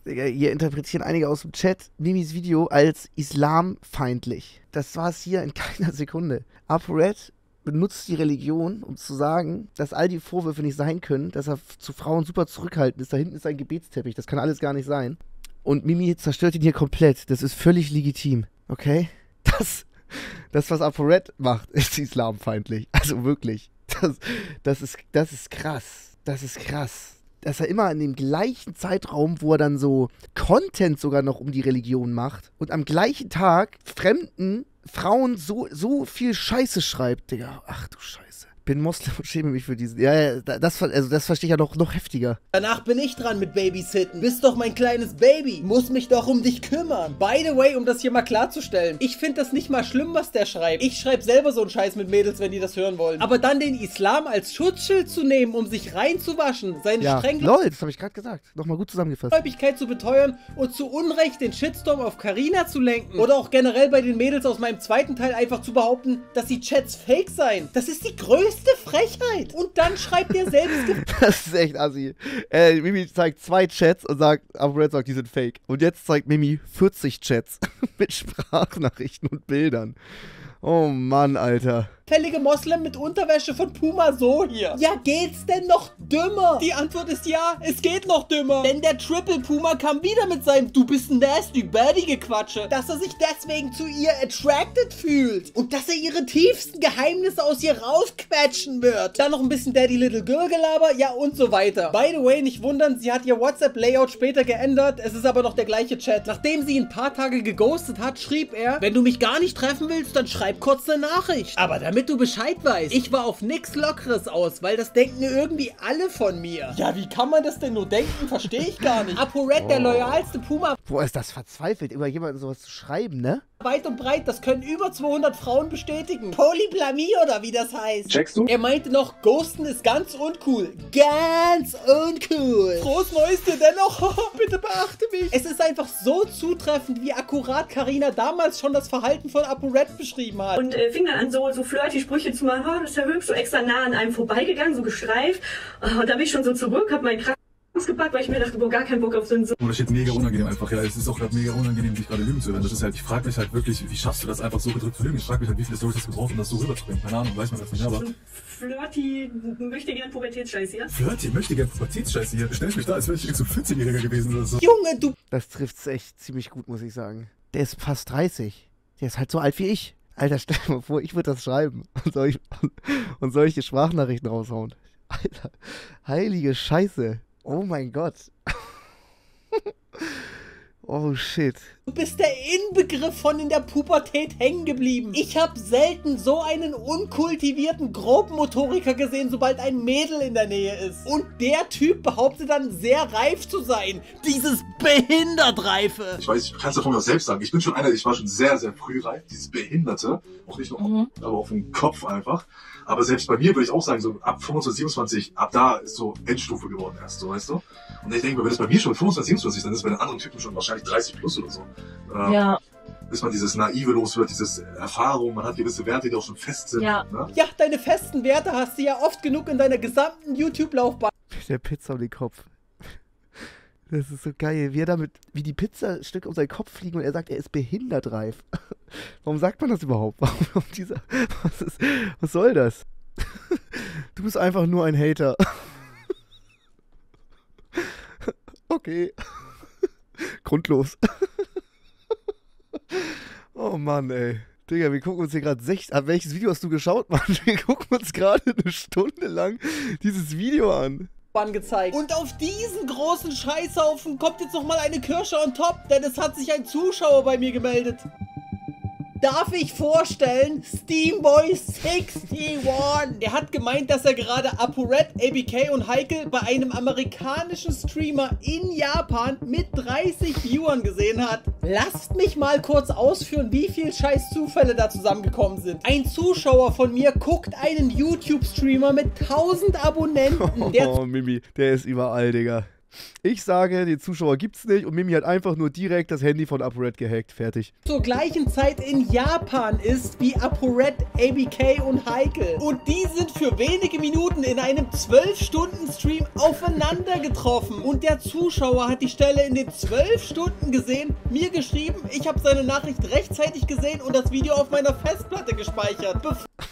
Digga, hier interpretieren einige aus dem Chat Mimis Video als islamfeindlich. Das war es hier in keiner Sekunde. ApoRed benutzt die Religion, um zu sagen, dass all die Vorwürfe nicht sein können, dass er zu Frauen super zurückhaltend ist. Da hinten ist ein Gebetsteppich, das kann alles gar nicht sein. Und Mimi zerstört ihn hier komplett. Das ist völlig legitim, okay? Das, das was ApoRed macht, ist islamfeindlich. Also wirklich. Das, das, ist, das ist krass. Das ist krass. Dass er immer in dem gleichen Zeitraum, wo er dann so Content sogar noch um die Religion macht und am gleichen Tag fremden Frauen so, so viel Scheiße schreibt, Digga. Ach du Scheiße. Bin Moslem und schäme mich für diesen. Ja, ja, das, also das verstehe ich ja noch, noch heftiger. Danach bin ich dran mit Babysitten. Bist doch mein kleines Baby. Muss mich doch um dich kümmern. By the way, um das hier mal klarzustellen. Ich finde das nicht mal schlimm, was der schreibt. Ich schreibe selber so einen Scheiß mit Mädels, wenn die das hören wollen. Aber dann den Islam als Schutzschild zu nehmen, um sich reinzuwaschen, seine ja, strenge lol, das habe ich gerade gesagt. Nochmal gut zusammengefasst. Gläubigkeit zu beteuern und zu Unrecht den Shitstorm auf Carina zu lenken. Oder auch generell bei den Mädels aus meinem zweiten Teil einfach zu behaupten, dass die Chats fake seien. Das ist die größte Frechheit. Und dann schreibt er selbst... Das ist echt assi. Äh, Mimi zeigt zwei Chats und sagt, ApoRed sagt, die sind fake. Und jetzt zeigt Mimi vierzig Chats mit Sprachnachrichten und Bildern. Oh Mann, Alter. Fällige Moslem mit Unterwäsche von Puma so hier. Ja, geht's denn noch dümmer? Die Antwort ist ja, es geht noch dümmer. Denn der Triple Puma kam wieder mit seinem Du bist ein nasty Birdie Gequatsche, dass er sich deswegen zu ihr attracted fühlt. Und dass er ihre tiefsten Geheimnisse aus ihr rausquetschen wird. Dann noch ein bisschen Daddy Little Girl Gelaber, ja und so weiter. By the way, nicht wundern, sie hat ihr WhatsApp-Layout später geändert. Es ist aber noch der gleiche Chat. Nachdem sie ein paar Tage geghostet hat, schrieb er, wenn du mich gar nicht treffen willst, dann schreib kurz eine Nachricht. Aber damit du Bescheid weißt, ich war auf nix Lockeres aus, weil das denken irgendwie alle von mir. Ja, wie kann man das denn nur denken? Verstehe ich gar nicht. ApoRed, oh. Der loyalste Puma. Boah, ist das verzweifelt, über jemanden sowas zu schreiben, ne? Weit und breit, das können über zweihundert Frauen bestätigen. Polyblamie oder wie das heißt. Checkst du? Er meinte noch, Ghosten ist ganz uncool. Ganz uncool. Frohes Neues dir dennoch. Bitte beachte mich. Es ist einfach so zutreffend, wie akkurat Carina damals schon das Verhalten von ApoRed beschrieben hat. Und äh, fing dann an, so, so flirty Sprüche zu machen. Oh, das ist ja höchst so extra nah an einem vorbeigegangen, so gestreift. Und da bin ich schon so zurück, hab meinen Kragen gepackt, weil ich mir dachte, boah, gar keinen Bock auf so einen... Und das steht mega unangenehm einfach, ja, es ist auch gerade mega unangenehm, dich gerade lügen zu hören. Das ist halt, ich frage mich halt wirklich, wie schaffst du das einfach so gedrückt zu lügen? Ich frage mich halt, wie viele Storys hast du gebraucht, um das so rüberzubringen? Keine Ahnung, weiß man das nicht, aber... Flirty, möchte gern Pubertätsscheiß hier. Flirty, möchte gern Pubertätsscheiß hier. Stell mich da, als wäre ich so vierzehn-Jähriger gewesen oder so. Junge, du... Das trifft's echt ziemlich gut, muss ich sagen. Der ist fast dreißig. Der ist halt so alt wie ich. Alter, stell dir mal vor, ich würde das schreiben und, soll ich, und solche Sprachnachrichten raushauen. Alter, heilige Scheiße. Oh mein Gott. Oh shit. Du bist der Inbegriff von in der Pubertät hängen geblieben. Ich habe selten so einen unkultivierten Grobmotoriker gesehen, sobald ein Mädel in der Nähe ist. Und der Typ behauptet dann sehr reif zu sein. Dieses Behindertreife. Ich weiß, ich kann es davon auch selbst sagen. Ich bin schon einer, ich war schon sehr, sehr früh reif. Dieses Behinderte. Auch nicht nur, mhm. aber auf den Kopf einfach. Aber selbst bei mir würde ich auch sagen, so ab fünfundzwanzig, siebenundzwanzig, ab da ist so Endstufe geworden erst, so, weißt du? Und ich denke mal, wenn es bei mir schon fünfundzwanzig, siebenundzwanzig, dann ist es bei den anderen Typen schon wahrscheinlich dreißig plus oder so. Ähm, ja. Bis man dieses Naive los wird, dieses Erfahrung, man hat gewisse Werte, die auch schon fest sind. Ja. Ne? Ja, deine festen Werte hast du ja oft genug in deiner gesamten YouTube-Laufbahn. Der Pizza um den Kopf. Das ist so geil, wie er damit, wie die Pizzastücke um seinen Kopf fliegen und er sagt, er ist behindertreif. Warum sagt man das überhaupt? Warum dieser, was, ist, was soll das? Du bist einfach nur ein Hater. Okay. Grundlos. Oh Mann, ey. Digga, wir gucken uns hier gerade sechs... Welches Video hast du geschaut, Mann? Wir gucken uns gerade eine Stunde lang dieses Video an. Gezeigt. Und auf diesen großen Scheißhaufen kommt jetzt noch mal eine Kirsche on top, denn es hat sich ein Zuschauer bei mir gemeldet. Darf ich vorstellen, Steamboy einundsechzig. Er hat gemeint, dass er gerade ApoRed, A B K und Heikel bei einem amerikanischen Streamer in Japan mit dreißig Viewern gesehen hat. Lasst mich mal kurz ausführen, wie viel scheiß Zufälle da zusammengekommen sind. Ein Zuschauer von mir guckt einen YouTube-Streamer mit tausend Abonnenten. Oh, Mimi, der ist überall, Digga. Ich sage, den Zuschauer gibt's nicht und Mimi hat einfach nur direkt das Handy von ApoRed gehackt. Fertig. Zur gleichen Zeit in Japan ist wie ApoRed, A B K und Heikel. Und die sind für wenige Minuten in einem zwölf Stunden Stream aufeinander getroffen. Und der Zuschauer hat die Stelle in den zwölf Stunden gesehen, mir geschrieben, ich habe seine Nachricht rechtzeitig gesehen und das Video auf meiner Festplatte gespeichert.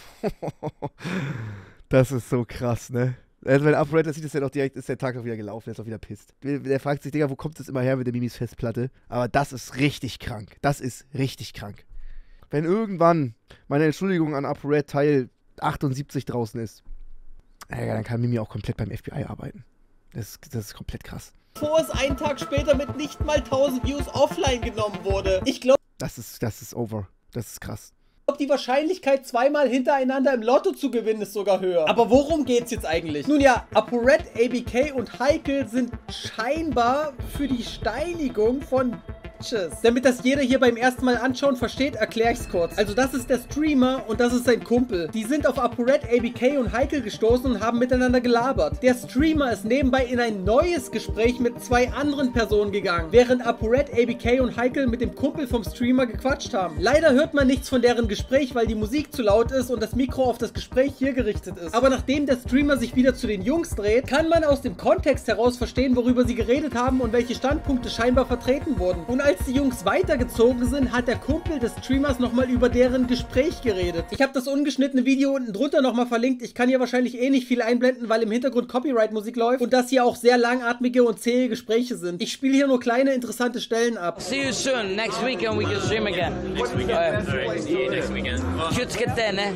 Das ist so krass, ne? Also wenn ApoRed das sieht, ist ja doch direkt, ist der Tag doch wieder gelaufen, der ist doch wieder pisst. Der, der fragt sich, Digga, wo kommt das immer her mit der Mimis Festplatte? Aber das ist richtig krank. Das ist richtig krank. Wenn irgendwann meine Entschuldigung an ApoRed Teil achtundsiebzig draußen ist, ja, dann kann Mimi auch komplett beim F B I arbeiten. Das, das ist komplett krass. Bevor es einen Tag später mit nicht mal tausend Views offline genommen wurde. Ich glaube, Das ist, das ist over. Das ist krass. die Wahrscheinlichkeit, zweimal hintereinander im Lotto zu gewinnen, ist sogar höher. Aber worum geht's jetzt eigentlich? Nun ja, ApoRed, A B K und Heikel sind scheinbar für die Steinigung von Bitches. Damit das jeder hier beim ersten Mal anschauen versteht, erkläre ich's kurz. Also das ist der Streamer und das ist sein Kumpel. Die sind auf ApoRed, A B K und Heikel gestoßen und haben miteinander gelabert. Der Streamer ist nebenbei in ein neues Gespräch mit zwei anderen Personen gegangen, während ApoRed, A B K und Heikel mit dem Kumpel vom Streamer gequatscht haben. Leider hört man nichts von deren Gespräch, weil die Musik zu laut ist und das Mikro auf das Gespräch hier gerichtet ist. Aber nachdem der Streamer sich wieder zu den Jungs dreht, kann man aus dem Kontext heraus verstehen, worüber sie geredet haben und welche Standpunkte scheinbar vertreten wurden. Und als die Jungs weitergezogen sind, hat der Kumpel des Streamers nochmal über deren Gespräch geredet. Ich habe das ungeschnittene Video unten drunter nochmal verlinkt. Ich kann hier wahrscheinlich eh nicht viel einblenden, weil im Hintergrund Copyright-Musik läuft und das hier auch sehr langatmige und zähe Gespräche sind. Ich spiele hier nur kleine interessante Stellen ab. See you soon. Next weekend we can stream again. Next weekend. All right. See you next weekend. Shoots get there, ne?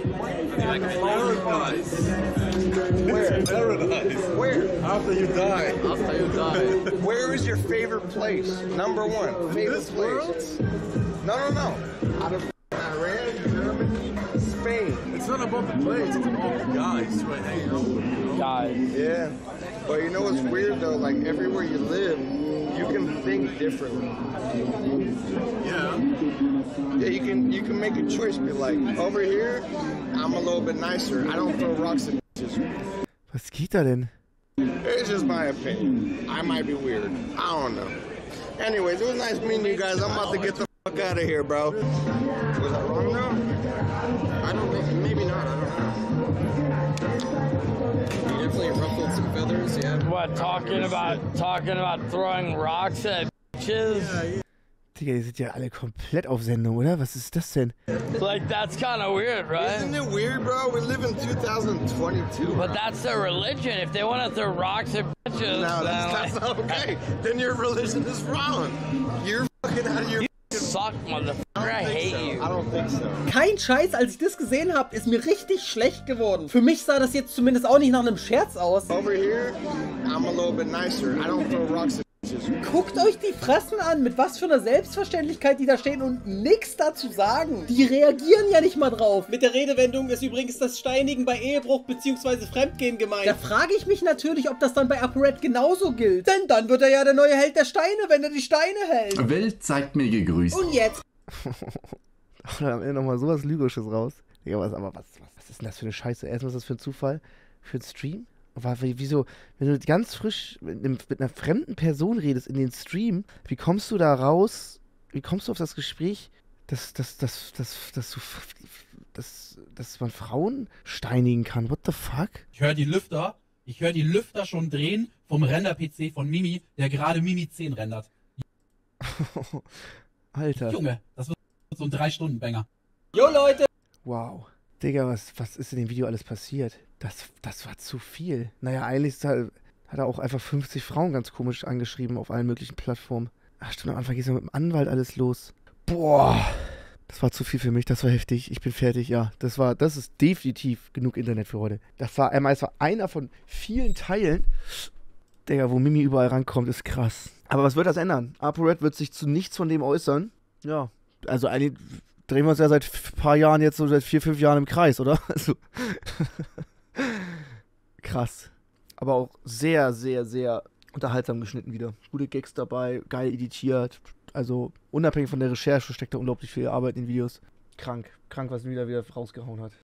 Where? Paradise. Where? After you die. After you die. Where is your favorite place? Number one. Favorite this place. World? No, no, no. Out of Iran, Germany, Spain. It's not about the place. It's about the guys who are hanging out with, you know? Guys. Yeah. But you know what's weird though? Like everywhere you live, you can think differently. Yeah. Yeah, you can you can make a choice. Be like, over here, I'm a little bit nicer. I don't throw rocks at bitches. Was geht da denn? It's just my opinion. I might be weird. I don't know. Anyways, it was nice meeting you guys. I'm about to get the fuck out of here, bro. Was I wrong now? I don't think, maybe not. I don't know. You definitely ruffled some feathers, yeah. What, talking about, talking about throwing rocks at bitches? Yeah, yeah. Digga, die sind ja alle komplett auf Sendung, oder? Was ist das denn? Like, that's kind of weird, right? Isn't it weird, bro? We live in two thousand twenty-two. But that's their religion. If they want to throw rocks at bitches, No, then that's, that's like, not okay. Then your religion is wrong. You're fucking out of your... you suck, motherfucker. I hate so. you. I don't think so. Kein Scheiß, als ich das gesehen habe, ist mir richtig schlecht geworden. Für mich sah das jetzt zumindest auch nicht nach einem Scherz aus. Over here, I'm a little bit nicer. I don't throw rocks at bitches. Guckt euch die Fressen an, mit was für einer Selbstverständlichkeit die da stehen und nichts dazu sagen. Die reagieren ja nicht mal drauf. Mit der Redewendung ist übrigens das Steinigen bei Ehebruch bzw. Fremdgehen gemeint. Da frage ich mich natürlich, ob das dann bei ApoRed genauso gilt. Denn dann wird er ja der neue Held der Steine, wenn er die Steine hält. Welt zeigt mir gegrüßt. Und jetzt? Und am Ende nochmal sowas Lyrisches raus. Digga, was, aber was, was, was ist denn das für eine Scheiße? Erstmal ist das für ein Zufall? Für einen Stream? Aber wieso, wenn du ganz frisch mit, einem, mit einer fremden Person redest in den Stream, wie kommst du da raus, wie kommst du auf das Gespräch, dass, dass, dass, dass, dass, du, dass, dass man Frauen steinigen kann? What the fuck? Ich höre die Lüfter, ich höre die Lüfter schon drehen vom Render-P C von Mimi, der gerade Mimi zehn rendert. Alter. Junge, das wird so ein drei Stunden Banger. Jo Leute! Wow. Digga, was, was ist in dem Video alles passiert? Das, das war zu viel. Naja, eigentlich ist er, hat er auch einfach fünfzig Frauen ganz komisch angeschrieben auf allen möglichen Plattformen. Ach stimmt, am Anfang geht es ja mit dem Anwalt alles los. Boah. Das war zu viel für mich, das war heftig. Ich bin fertig, ja. Das war, das ist definitiv genug Internet für heute. Das war, es war einer von vielen Teilen, Digga, wo Mimi überall rankommt, ist krass. Aber was wird das ändern? ApoRed wird sich zu nichts von dem äußern. Ja, also eigentlich drehen wir uns ja seit ein paar Jahren jetzt so seit vier, fünf Jahren im Kreis, oder? Also krass. Aber auch sehr, sehr, sehr unterhaltsam geschnitten wieder. Gute Gags dabei, geil editiert. Also unabhängig von der Recherche steckt da unglaublich viel Arbeit in den Videos. Krank. Krank, was wieder wieder rausgehauen hat.